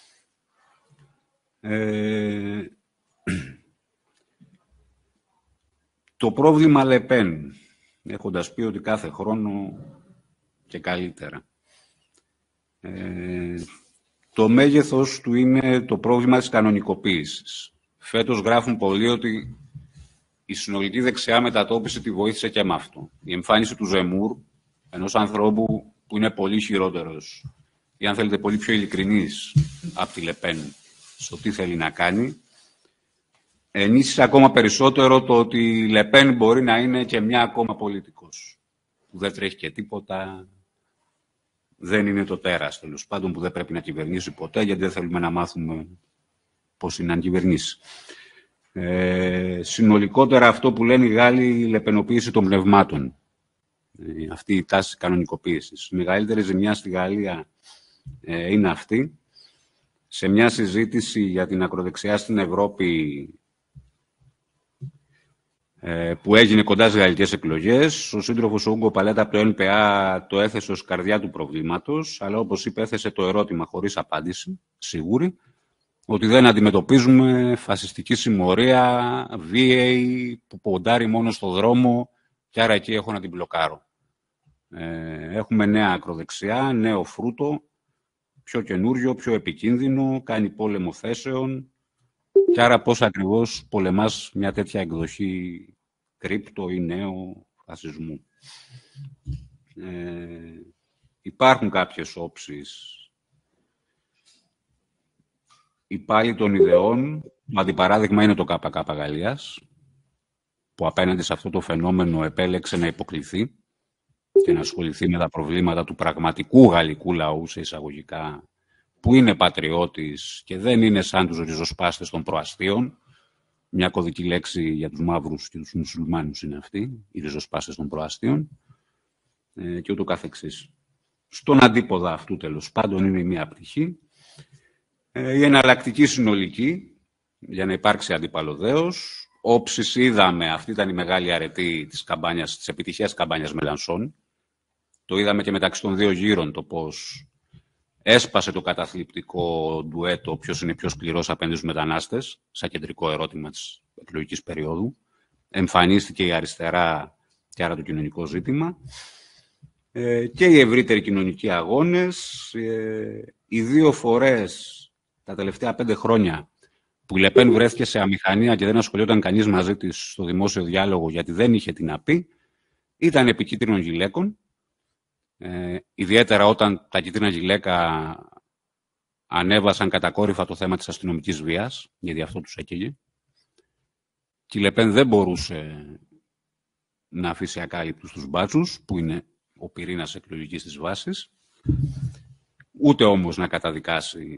Ε, Το πρόβλημα Λεπέν, έχοντας πει ότι κάθε χρόνο και καλύτερα. Ε, το μέγεθος του είναι το πρόβλημα της κανονικοποίησης. Φέτος γράφουν πολλοί ότι η συνολική δεξιά μετατόπιση τη βοήθησε και με αυτό. Η εμφάνιση του Ζεμούρ, ενός ανθρώπου που είναι πολύ χειρότερος ή αν θέλετε πολύ πιο ειλικρινής από τη Λεπέν στο τι θέλει να κάνει, ενίσχυσε ακόμα περισσότερο το ότι η Λεπέν μπορεί να είναι και μια ακόμα πολιτικός, που δεν τρέχει και τίποτα, δεν είναι το τέρας, τέλος πάντων, που δεν πρέπει να κυβερνήσει ποτέ, γιατί δεν θέλουμε να μάθουμε πώς είναι να κυβερνήσει. Ε, συνολικότερα αυτό που λένε οι Γάλλοι, η λεπενοποίηση των πνευμάτων. Ε, αυτή η τάση κανονικοποίησης. Η μεγαλύτερη ζημιά στη Γαλλία ε, είναι αυτή. Σε μια συζήτηση για την ακροδεξιά στην Ευρώπη ε, που έγινε κοντά στις γαλλικές εκλογές, ο σύντροφος Ούγκο Παλέτα από το Εν Πι Έι το έθεσε ως καρδιά του προβλήματος, αλλά όπως είπε έθεσε το ερώτημα χωρίς απάντηση, σίγουρη, ότι δεν αντιμετωπίζουμε φασιστική συμμορία, βίαιη, που ποντάρει μόνο στο δρόμο και άρα εκεί έχω να την μπλοκάρω. Ε, έχουμε νέα ακροδεξιά, νέο φρούτο, πιο καινούριο, πιο επικίνδυνο, κάνει πόλεμο θέσεων και άρα πώς ακριβώς πολεμάς μια τέτοια εκδοχή κρύπτο ή νέο φασισμού. Ε, υπάρχουν κάποιες όψεις υπάλληλοι των ιδεών. Το αντιπαράδειγμα είναι το ΚΚ Γαλλίας, που απέναντι σε αυτό το φαινόμενο επέλεξε να υποκληθεί και να ασχοληθεί με τα προβλήματα του πραγματικού γαλλικού λαού, σε εισαγωγικά, που είναι πατριώτης και δεν είναι σαν τους ριζοσπάστες των προαστίων. Μια κωδική λέξη για τους μαύρους και τους μουσουλμάνους είναι αυτή, οι ριζοσπάστες των προαστίων, ε, και ούτω καθεξής. Στον αντίποδα αυτού, τέλος πάντων, είναι μια πτυχή. Η εναλλακτική συνολική, για να υπάρξει αντιπαλωδέως. Όψεις είδαμε, αυτή ήταν η μεγάλη αρετή της, καμπάνιας, της επιτυχίας καμπάνιας Μελανσόν. Το είδαμε και μεταξύ των δύο γύρων το πώς έσπασε το καταθλιπτικό ντουέτο ποιος είναι πιο σκληρός απέναντι στους μετανάστες, σαν κεντρικό ερώτημα της εκλογικής περίοδου. Εμφανίστηκε η αριστερά και άρα το κοινωνικό ζήτημα. Ε, και οι ευρύτεροι κοινωνικοί αγώνες. Ε, οι δύο φορές τα τελευταία πέντε χρόνια που η Λεπέν βρέθηκε σε αμηχανία και δεν ασχολιόταν κανείς μαζί της στο δημόσιο διάλογο γιατί δεν είχε τι να πει, ήταν επί κίτρινων γυλαίκων. Ε, ιδιαίτερα όταν τα κίτρινα γυλαίκα ανέβασαν κατακόρυφα το θέμα της αστυνομικής βίας, γιατί αυτό τους έκαιγε. Και η Λεπέν δεν μπορούσε να αφήσει ακάλυπτους τους μπάτσους, που είναι ο πυρήνας εκλογικής της βάσης, ούτε όμως να καταδικάσει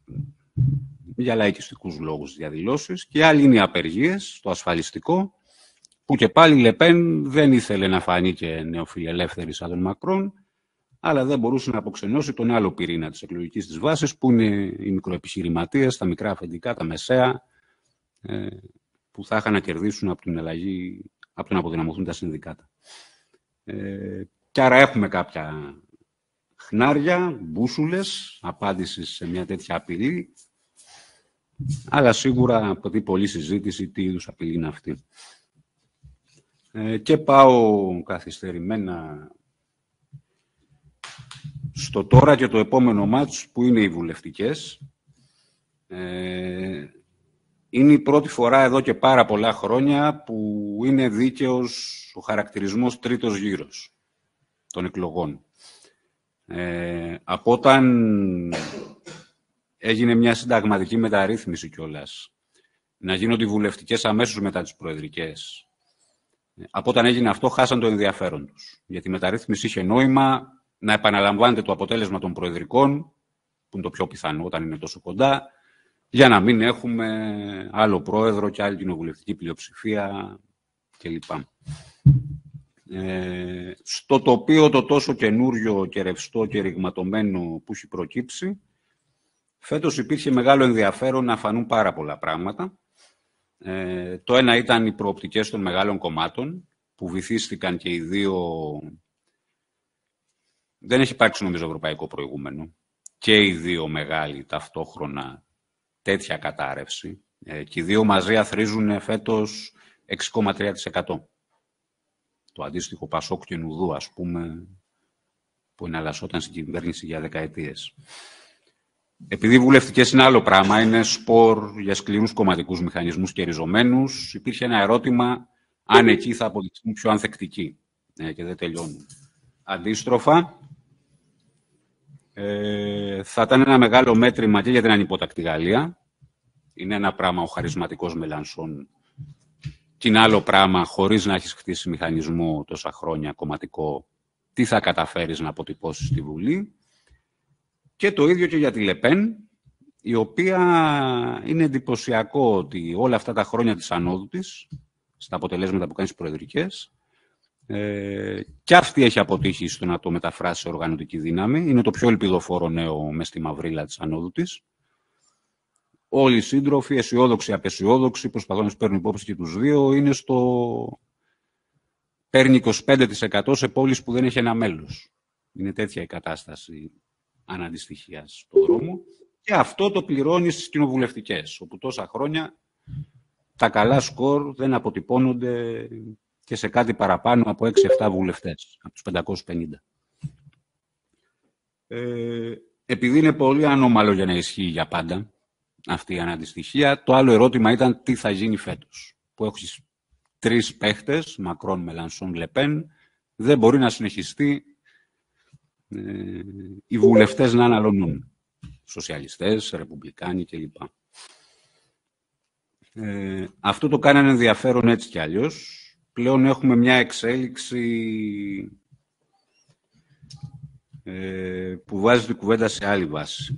για λαϊκιστικούς λόγους διαδηλώσεις, και άλλοι είναι οι απεργίες, το ασφαλιστικό, που και πάλι η Λεπέν δεν ήθελε να φανεί και νεοφιλελεύθερη σαν τον Μακρόν, αλλά δεν μπορούσε να αποξενώσει τον άλλο πυρήνα της εκλογικής της βάσης, που είναι οι μικροεπιχειρηματίες, τα μικρά αφεντικά, τα μεσαία, ε, που θα είχαν να κερδίσουν από την αλλαγή, από το να αποδυναμωθούν τα συνδικάτα. Ε, και άρα έχουμε κάποια χνάρια, μπούσουλες, απάντηση σε μια τέτοια απειλή, αλλά σίγουρα απαιτεί πολλή συζήτηση τι είδους απειλή είναι αυτή. Ε, και πάω καθυστερημένα στο τώρα και το επόμενο μάτς, που είναι οι βουλευτικές. Ε, είναι η πρώτη φορά εδώ και πάρα πολλά χρόνια που είναι δίκαιος ο χαρακτηρισμός τρίτος γύρος των εκλογών. Ε, από όταν έγινε μια συνταγματική μεταρρύθμιση κιόλας, να γίνονται οι βουλευτικές αμέσως μετά τις προεδρικές, από όταν έγινε αυτό χάσαν το ενδιαφέρον τους. Γιατί η μεταρρύθμιση είχε νόημα να επαναλαμβάνεται το αποτέλεσμα των προεδρικών, που είναι το πιο πιθανό όταν είναι τόσο κοντά, για να μην έχουμε άλλο πρόεδρο και άλλη κοινοβουλευτική πλειοψηφία κλπ. Ε, στο τοπίο το τόσο καινούριο και ρευστό και ρηγματωμένο που έχει προκύψει, φέτος υπήρχε μεγάλο ενδιαφέρον να φανούν πάρα πολλά πράγματα. Ε, το ένα ήταν οι προοπτικές των μεγάλων κομμάτων, που βυθίστηκαν και οι δύο. Δεν έχει υπάρξει νομίζω ευρωπαϊκό προηγούμενο. Και οι δύο μεγάλοι ταυτόχρονα τέτοια κατάρρευση. Ε, και οι δύο μαζί αθροίζουν φέτος έξι κόμμα τρία τοις εκατό. Το αντίστοιχο Πασόκ και Νουδού, ας πούμε, που εναλλασσόταν στην κυβέρνηση για δεκαετίες. Επειδή οι βουλευτικές είναι άλλο πράγμα, είναι σπορ για σκληρούς κομματικούς μηχανισμούς και ριζωμένους, υπήρχε ένα ερώτημα αν εκεί θα αποδειχθούν πιο ανθεκτικοί. Ε, και δεν τελειώνουν. Αντίστροφα, ε, θα ήταν ένα μεγάλο μέτρημα και για την ανυπότακτη Γαλλία. Είναι ένα πράγμα ο χαρισματικός Μελανσόν και είναι άλλο πράγμα χωρίς να έχεις χτίσει μηχανισμό τόσα χρόνια κομματικό, τι θα καταφέρεις να αποτυπώσεις στη Βουλή. Και το ίδιο και για τη Λεπέν, η οποία είναι εντυπωσιακό ότι όλα αυτά τα χρόνια της ανόδου της, στα αποτελέσματα που κάνει στις προεδρικές, ε, και αυτή έχει αποτύχει στο να το μεταφράσει σε οργανωτική δύναμη. Είναι το πιο ελπιδοφόρο νέο μες στη μαυρίλα της ανόδου της. Όλοι οι σύντροφοι, αισιόδοξοι, απεσιόδοξοι, προσπαθούν να τους παίρνουν υπόψη και τους δύο, είναι στο... παίρνει είκοσι πέντε τοις εκατό σε πόλεις που δεν έχει ένα μέλος. Είναι τέτοια η κατάσταση αναντιστοιχίας στον δρόμο. Και αυτό το πληρώνει στις κοινοβουλευτικές, όπου τόσα χρόνια τα καλά σκορ δεν αποτυπώνονται και σε κάτι παραπάνω από έξι εφτά βουλευτές, από τους πεντακόσιους πενήντα. Ε, επειδή είναι πολύ ανώμαλο για να ισχύει για πάντα αυτή η αναντιστοιχία, το άλλο ερώτημα ήταν τι θα γίνει φέτος. Που έχεις τρεις παίχτες, Μακρόν, Μελανσόν, Λεπέν, δεν μπορεί να συνεχιστεί ε, οι βουλευτές να αναλωνούν. Σοσιαλιστές, ρεπουμπλικάνοι κλπ. Ε, αυτό το κάνανε ενδιαφέρον έτσι κι αλλιώς. Πλέον έχουμε μια εξέλιξη ε, που βάζει την κουβέντα σε άλλη βάση.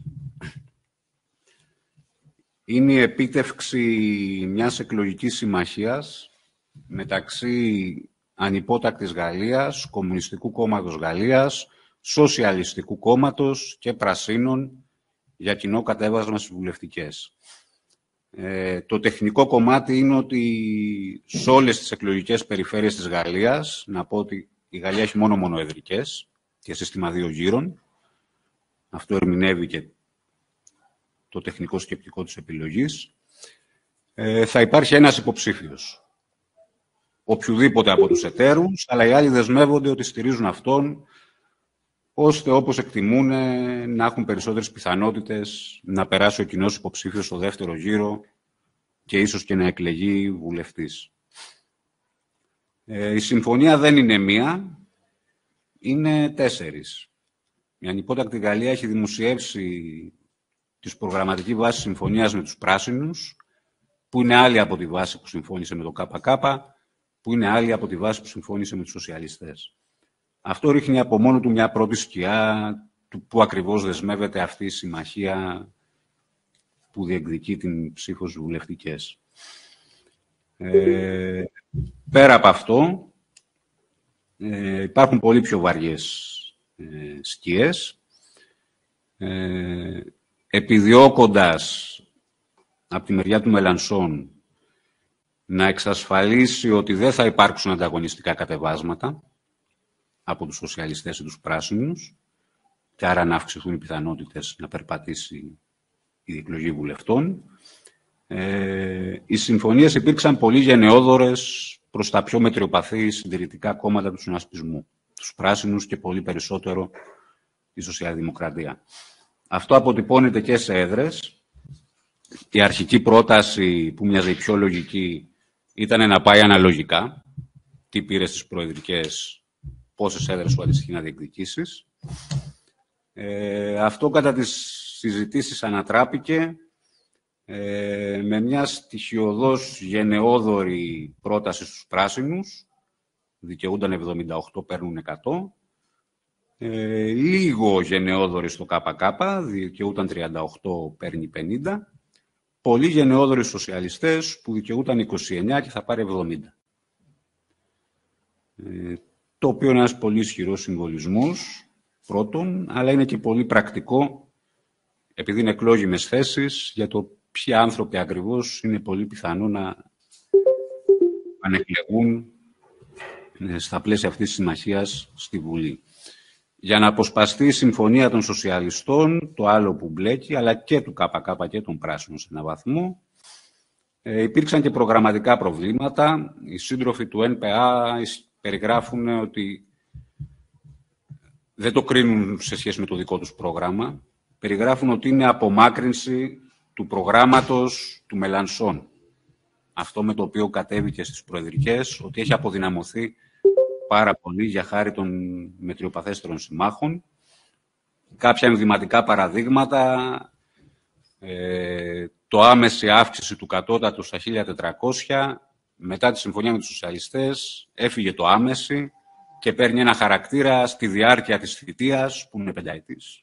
Είναι η επίτευξη μιας εκλογικής συμμαχίας μεταξύ ανυπότακτης Γαλλίας, Κομμουνιστικού Κόμματος Γαλλίας, Σοσιαλιστικού Κόμματος και Πρασίνων για κοινό κατέβασμα στις βουλευτικές. Ε, το τεχνικό κομμάτι είναι ότι σε όλες τις εκλογικές περιφέρειες της Γαλλίας, να πω ότι η Γαλλία έχει μόνο μονοεδρικές και σύστημα δύο γύρων, αυτό ερμηνεύει και το τεχνικό σκεπτικό της επιλογής, ε, θα υπάρχει ένας υποψήφιος. Οποιουδήποτε από τους εταίρους, αλλά οι άλλοι δεσμεύονται ότι στηρίζουν αυτόν, ώστε όπως εκτιμούν να έχουν περισσότερες πιθανότητες να περάσει ο κοινός υποψήφιος στο δεύτερο γύρο και ίσως και να εκλεγεί βουλευτής. Ε, η συμφωνία δεν είναι μία, είναι τέσσερις. Η ανυπότακτη Γαλλία έχει δημοσιεύσει τη προγραμματική βάση συμφωνίας με τους πράσινους, που είναι άλλη από τη βάση που συμφώνησε με το ΚΚ, που είναι άλλη από τη βάση που συμφώνησε με τους σοσιαλιστές. Αυτό ρίχνει από μόνο του μια πρώτη σκιά του που ακριβώς δεσμεύεται αυτή η συμμαχία που διεκδικεί την ψήφο στις βουλευτικές. Ε, πέρα από αυτό, ε, υπάρχουν πολύ πιο βαριές ε, σκιές. Ε, επιδιώκοντας από τη μεριά του Μελανσόν να εξασφαλίσει ότι δεν θα υπάρξουν ανταγωνιστικά κατεβάσματα από τους σοσιαλιστές ή τους πράσινους και άρα να αυξηθούν οι πιθανότητες να περπατήσει η εκλογή βουλευτών. Ε, οι συμφωνίες υπήρξαν πολύ γενναιόδωρες προς τα πιο μετριοπαθή συντηρητικά κόμματα του συνασπισμού, τους πράσινους και πολύ περισσότερο η σοσιαλδημοκρατία. Αυτό αποτυπώνεται και σε έδρες. Η αρχική πρόταση που μοιάζει πιο λογική ήταν να πάει αναλογικά. Τι πήρε στις προεδρικές, πόσες έδρες σου αντιστοιχεί να διεκδικήσεις. Ε, αυτό κατά τις συζητήσεις ανατράπηκε ε, με μια στοιχειωδώς γενναιόδορη πρόταση στους πράσινους. Δικαιούνταν εβδομήντα οκτώ, παίρνουν εκατό. Ε, λίγο γενναιόδορη στο ΚΚ, δικαιούταν τριάντα οκτώ, παίρνει πενήντα. Πολύ γενναιόδοροι σοσιαλιστές που δικαιούταν είκοσι εννιά και θα πάρει εβδομήντα. Ε, το οποίο είναι ένας πολύ ισχυρός συμβολισμός, πρώτον, αλλά είναι και πολύ πρακτικό, επειδή είναι εκλόγιμες θέσεις, για το ποιοι άνθρωποι ακριβώς είναι πολύ πιθανό να ανεκλεγούν στα πλαίσια αυτής της συμμαχίας στη Βουλή. Για να αποσπαστεί η συμφωνία των σοσιαλιστών, το άλλο που μπλέκει, αλλά και του ΚΚ και των πράσινων σε έναν βαθμό, ε, υπήρξαν και προγραμματικά προβλήματα. Οι σύντροφοι του Εν Πι Α περιγράφουν ότι δεν το κρίνουν σε σχέση με το δικό τους πρόγραμμα. Περιγράφουν ότι είναι απομάκρυνση του προγράμματος του Μελανσόν. Αυτό με το οποίο κατέβηκε στις προεδρικές, ότι έχει αποδυναμωθεί πάρα πολύ για χάρη των μετριοπαθέστερων συμμάχων. Κάποια ενδυματικά παραδείγματα, ε, το άμεση αύξηση του κατώτατου στα χίλια τετρακόσια, μετά τη συμφωνία με τους σοσιαλιστές, έφυγε το άμεση και παίρνει ένα χαρακτήρα στη διάρκεια της θητείας, που είναι πενταετής.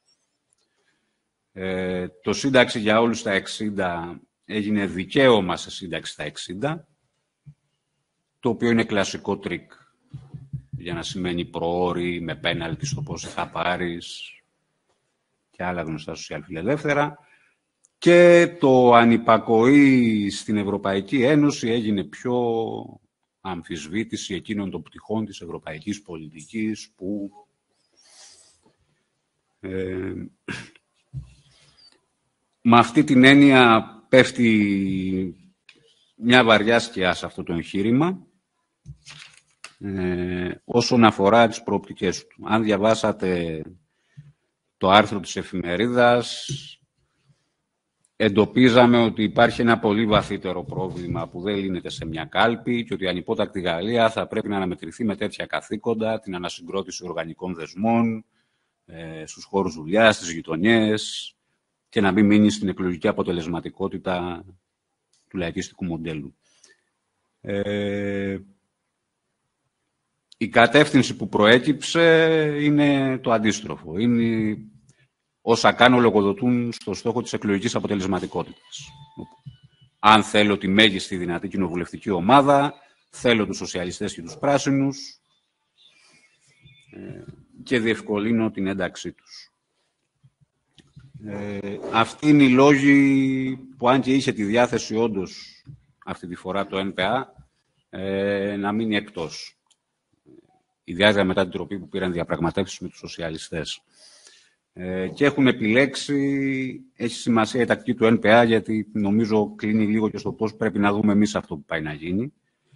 Ε, το σύνταξη για όλους στα εξήντα έγινε δικαίωμα σε σύνταξη στα εξήντα, το οποίο είναι κλασικό τρίκ για να σημαίνει προώρη, με πέναλτι στο πώς θα πάρεις και άλλα γνωστά σοσιαλφιλελεύθερα. Και το ανυπακοή στην Ευρωπαϊκή Ένωση έγινε πιο αμφισβήτηση εκείνων των πτυχών της ευρωπαϊκής πολιτικής που ε, με αυτή την έννοια πέφτει μια βαριά σκιά σε αυτό το εγχείρημα ε, όσον αφορά τις προοπτικές του. Αν διαβάσατε το άρθρο της εφημερίδας, εντοπίζαμε ότι υπάρχει ένα πολύ βαθύτερο πρόβλημα που δεν λύνεται σε μια κάλπη και ότι η ανυπότακτη Γαλλία θα πρέπει να αναμετρηθεί με τέτοια καθήκοντα, την ανασυγκρότηση οργανικών δεσμών, ε, στους χώρους δουλειάς, στις γειτονιές και να μην μείνει στην εκλογική αποτελεσματικότητα του λαϊκιστικού μοντέλου. Ε, η κατεύθυνση που προέκυψε είναι το αντίστροφο. Είναι όσα κάνω λογοδοτούν στο στόχο της εκλογικής αποτελεσματικότητας. Αν θέλω τη μέγιστη δυνατή κοινοβουλευτική ομάδα, θέλω τους σοσιαλιστές και τους πράσινους ε, και διευκολύνω την ένταξή τους. Ε, αυτοί είναι οι λόγοι που, αν και είχε τη διάθεση όντως αυτή τη φορά το Εν Πε Α, ε, να μείνει εκτός. Ιδιαίτερα μετά την τροπή που πήραν διαπραγματεύσεις με τους σοσιαλιστές. Ε, και έχουν επιλέξει, έχει σημασία η τακτική του Εν Πε Α, γιατί νομίζω κλείνει λίγο και στο πώς πρέπει να δούμε εμείς αυτό που πάει να γίνει.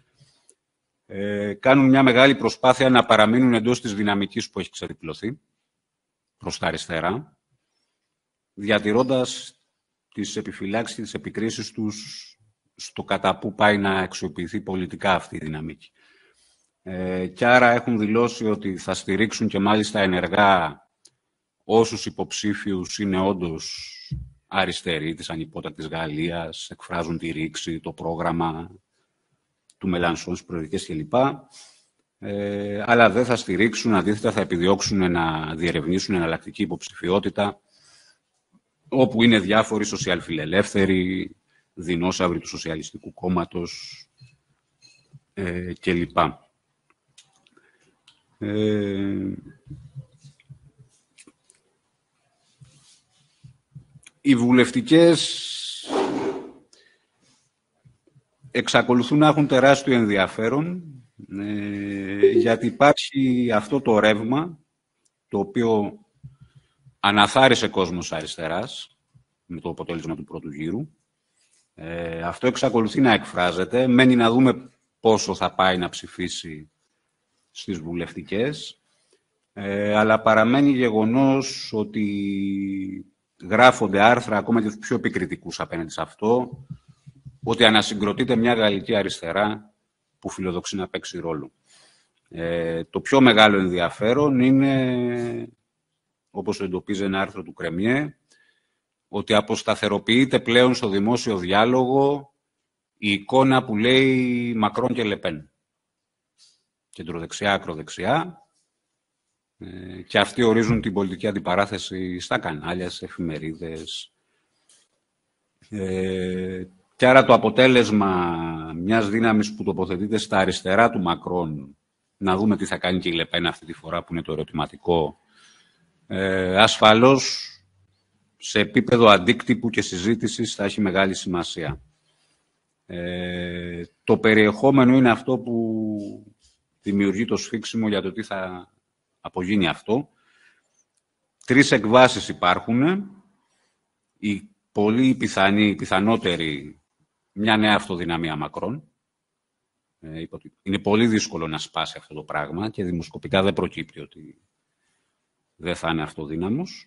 Ε, κάνουν μια μεγάλη προσπάθεια να παραμείνουν εντός της δυναμικής που έχει ξεδιπλωθεί προς τα αριστερά, διατηρώντας τις επιφυλάξεις και τις επικρίσεις τους στο κατά πού πάει να αξιοποιηθεί πολιτικά αυτή η δυναμική. Ε, και άρα έχουν δηλώσει ότι θα στηρίξουν και μάλιστα ενεργά όσους υποψήφιους είναι όντως αριστεροί της ανυπότακτης Γαλλίας, εκφράζουν τη ρήξη, το πρόγραμμα του Μελανσόν στις προεδρικές κλπ. Ε, αλλά δεν θα στηρίξουν, αντίθετα θα επιδιώξουν να διερευνήσουν εναλλακτική υποψηφιότητα, όπου είναι διάφοροι σοσιαλφιλελεύθεροι, δεινόσαυροι του Σοσιαλιστικού Κόμματος ε, κλπ. Ε, οι βουλευτικές εξακολουθούν να έχουν τεράστιο ενδιαφέρον, ε, γιατί υπάρχει αυτό το ρεύμα, το οποίο αναθάρισε κόσμος αριστεράς με το αποτέλεσμα του πρώτου γύρου. Ε, αυτό εξακολουθεί να εκφράζεται. Μένει να δούμε πόσο θα πάει να ψηφίσει στις βουλευτικές. Ε, αλλά παραμένει γεγονός ότι γράφονται άρθρα ακόμα και τους πιο επικριτικούς απέναντι σε αυτό, ότι ανασυγκροτείται μια γαλλική αριστερά που φιλοδοξεί να παίξει ρόλο. Ε, το πιο μεγάλο ενδιαφέρον είναι, όπως το εντοπίζει ένα άρθρο του Κρεμιέ, ότι αποσταθεροποιείται πλέον στο δημόσιο διάλογο η εικόνα που λέει Μακρόν και Λεπέν. Κεντροδεξιά, ακροδεξιά. Ε, και αυτοί ορίζουν την πολιτική αντιπαράθεση στα κανάλια, στις εφημερίδες. Ε, και άρα το αποτέλεσμα μιας δύναμης που τοποθετείται στα αριστερά του Μακρόν, να δούμε τι θα κάνει και η Λεπέν αυτή τη φορά που είναι το ερωτηματικό, ε, ασφαλώς σε επίπεδο αντίκτυπου και συζήτησης θα έχει μεγάλη σημασία. Ε, το περιεχόμενο είναι αυτό που δημιουργεί το σφίξιμο για το τι θα απογίνει αυτό. Τρεις εκβάσεις υπάρχουν. Η πολύ πιθανή, η πιθανότερη, μια νέα αυτοδυναμία Μακρόν. Ε, είναι πολύ δύσκολο να σπάσει αυτό το πράγμα και δημοσκοπικά δεν προκύπτει ότι δεν θα είναι αυτοδύναμος.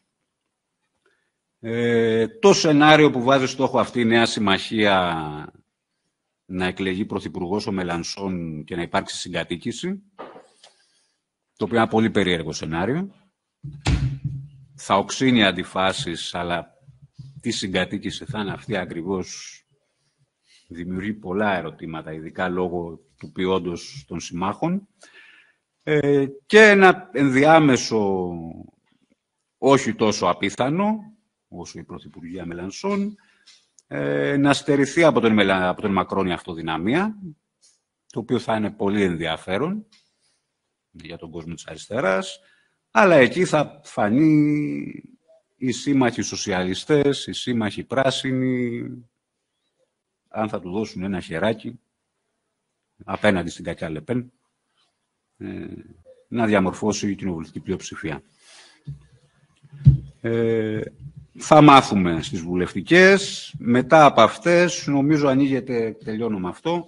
Ε, το σενάριο που βάζει στόχο αυτή η νέα συμμαχία να εκλεγεί πρωθυπουργός ο Μελανσόν και να υπάρξει συγκατοίκηση, το οποίο είναι ένα πολύ περίεργο σενάριο. Θα οξύνει αντιφάσεις, αλλά τι συγκατοίκηση θα είναι αυτή ακριβώς, δημιουργεί πολλά ερωτήματα, ειδικά λόγω του ποιόντος των συμμάχων. Ε, και ένα ενδιάμεσο, όχι τόσο απίθανο, όσο η πρωθυπουργία Μελανσόν, ε, να στερηθεί από τον, από τον Μακρόν η αυτοδυναμία, το οποίο θα είναι πολύ ενδιαφέρον για τον κόσμο της αριστεράς, αλλά εκεί θα φανεί οι σύμμαχοι σοσιαλιστές, οι σύμμαχοι πράσινοι, αν θα του δώσουν ένα χεράκι απέναντι στην κακιά Λεπέν, ε, να διαμορφώσει η κοινοβουλευτική πλειοψηφία. Ε, θα μάθουμε στις βουλευτικές. Μετά από αυτές, νομίζω ανοίγεται, τελειώνω με αυτό,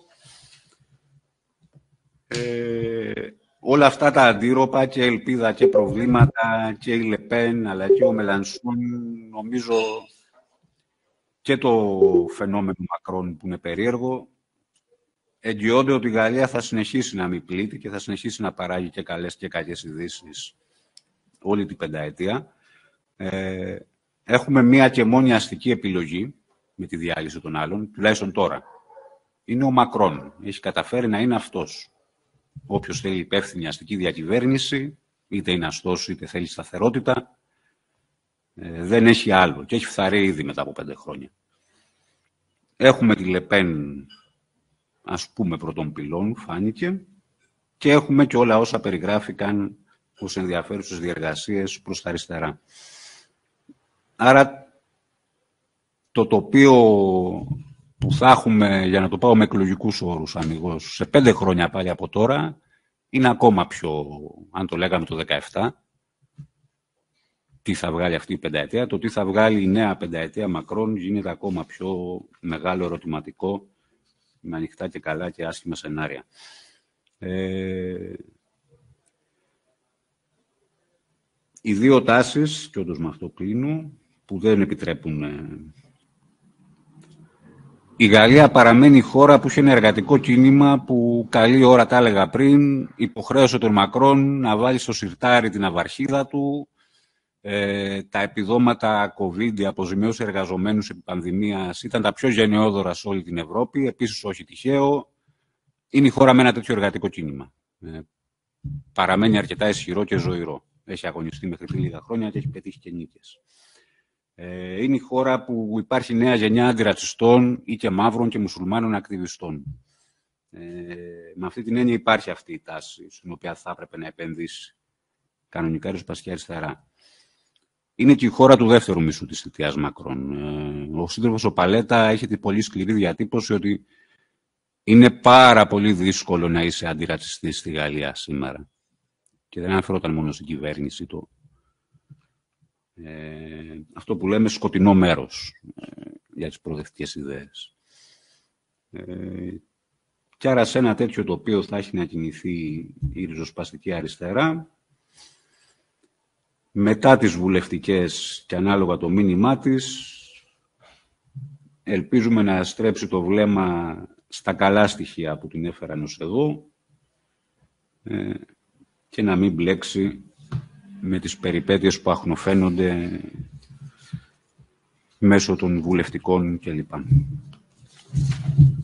ε, όλα αυτά τα αντίρροπα και ελπίδα και προβλήματα και η Λεπέν αλλά και ο Μελανσόν, νομίζω και το φαινόμενο Μακρόν που είναι περίεργο, εγγυώνται ότι η Γαλλία θα συνεχίσει να μην πλήττει και θα συνεχίσει να παράγει και καλές και κακές ειδήσεις όλη την πενταετία. Ε, έχουμε μία και μόνη αστική επιλογή με τη διάλυση των άλλων, τουλάχιστον τώρα. Είναι ο Μακρόν. Έχει καταφέρει να είναι αυτός. Όποιος θέλει υπεύθυνη αστική διακυβέρνηση, είτε είναι αστός είτε θέλει σταθερότητα, ε, δεν έχει άλλο. Και έχει φθαρεί ήδη μετά από πέντε χρόνια. Έχουμε τη Λεπέν, ας πούμε, πρώτων πυλών, φάνηκε, και έχουμε και όλα όσα περιγράφηκαν ως ενδιαφέρουσες διεργασίες προς τα αριστερά. Άρα, το τοπίο που θα έχουμε, για να το πάω με εκλογικούς όρους αμιγώς, σε πέντε χρόνια πάλι από τώρα, είναι ακόμα πιο, αν το λέγαμε το δεκαεπτά, τι θα βγάλει αυτή η πενταετία, το τι θα βγάλει η νέα πενταετία Μακρόν γίνεται ακόμα πιο μεγάλο ερωτηματικό, με ανοιχτά και καλά και άσχημα σενάρια. Ε, οι δύο τάσεις, και όντως με αυτό κλείνω, που δεν επιτρέπουν... Ε, η Γαλλία παραμένει η χώρα που είχε ένα εργατικό κίνημα που, καλή ώρα τα έλεγα πριν, υποχρέωσε τον Μακρόν να βάλει στο σιρτάρι την αυαρχίδα του, ε, τα επιδόματα COVID, αποζημιώσεις εργαζομένους επί πανδημίας, ήταν τα πιο γενναιόδωρα σε όλη την Ευρώπη, επίσης όχι τυχαίο. Είναι η χώρα με ένα τέτοιο εργατικό κίνημα. Ε, παραμένει αρκετά ισχυρό και ζωηρό. Έχει αγωνιστεί μέχρι πριν λίγα χρόνια και έχει πετύχει και νίκες. Ε, είναι η χώρα που υπάρχει νέα γενιά αντιρατσιστών ή και μαύρων και μουσουλμάνων ακτιβιστών. Ε, με αυτή την έννοια υπάρχει αυτή η τάση στην οποία θα έπρεπε να επενδύσει κανονικά η ριζοσπαστική αριστερά. Είναι και η χώρα του δεύτερου μισού της θητείας Μακρόν. Ε, ο σύντροφος ο Παλέτα έχει την πολύ σκληρή διατύπωση ότι είναι πάρα πολύ δύσκολο να είσαι αντιρατσιστής στη Γαλλία σήμερα. Και δεν αναφερόταν μόνο στην κυβέρνηση το. Ε, αυτό που λέμε σκοτεινό μέρος ε, για τις προοδευτικές ιδέες. Ε, και άρα σε ένα τέτοιο τοπίο θα έχει να κινηθεί η ριζοσπαστική αριστερά. Μετά τις βουλευτικές και ανάλογα το μήνυμά της, ελπίζουμε να στρέψει το βλέμμα στα καλά στοιχεία που την έφεραν ως εδώ ε, και να μην μπλέξει με τις περιπέτειες που αχνοφαίνονται μέσω των βουλευτικών κλπ.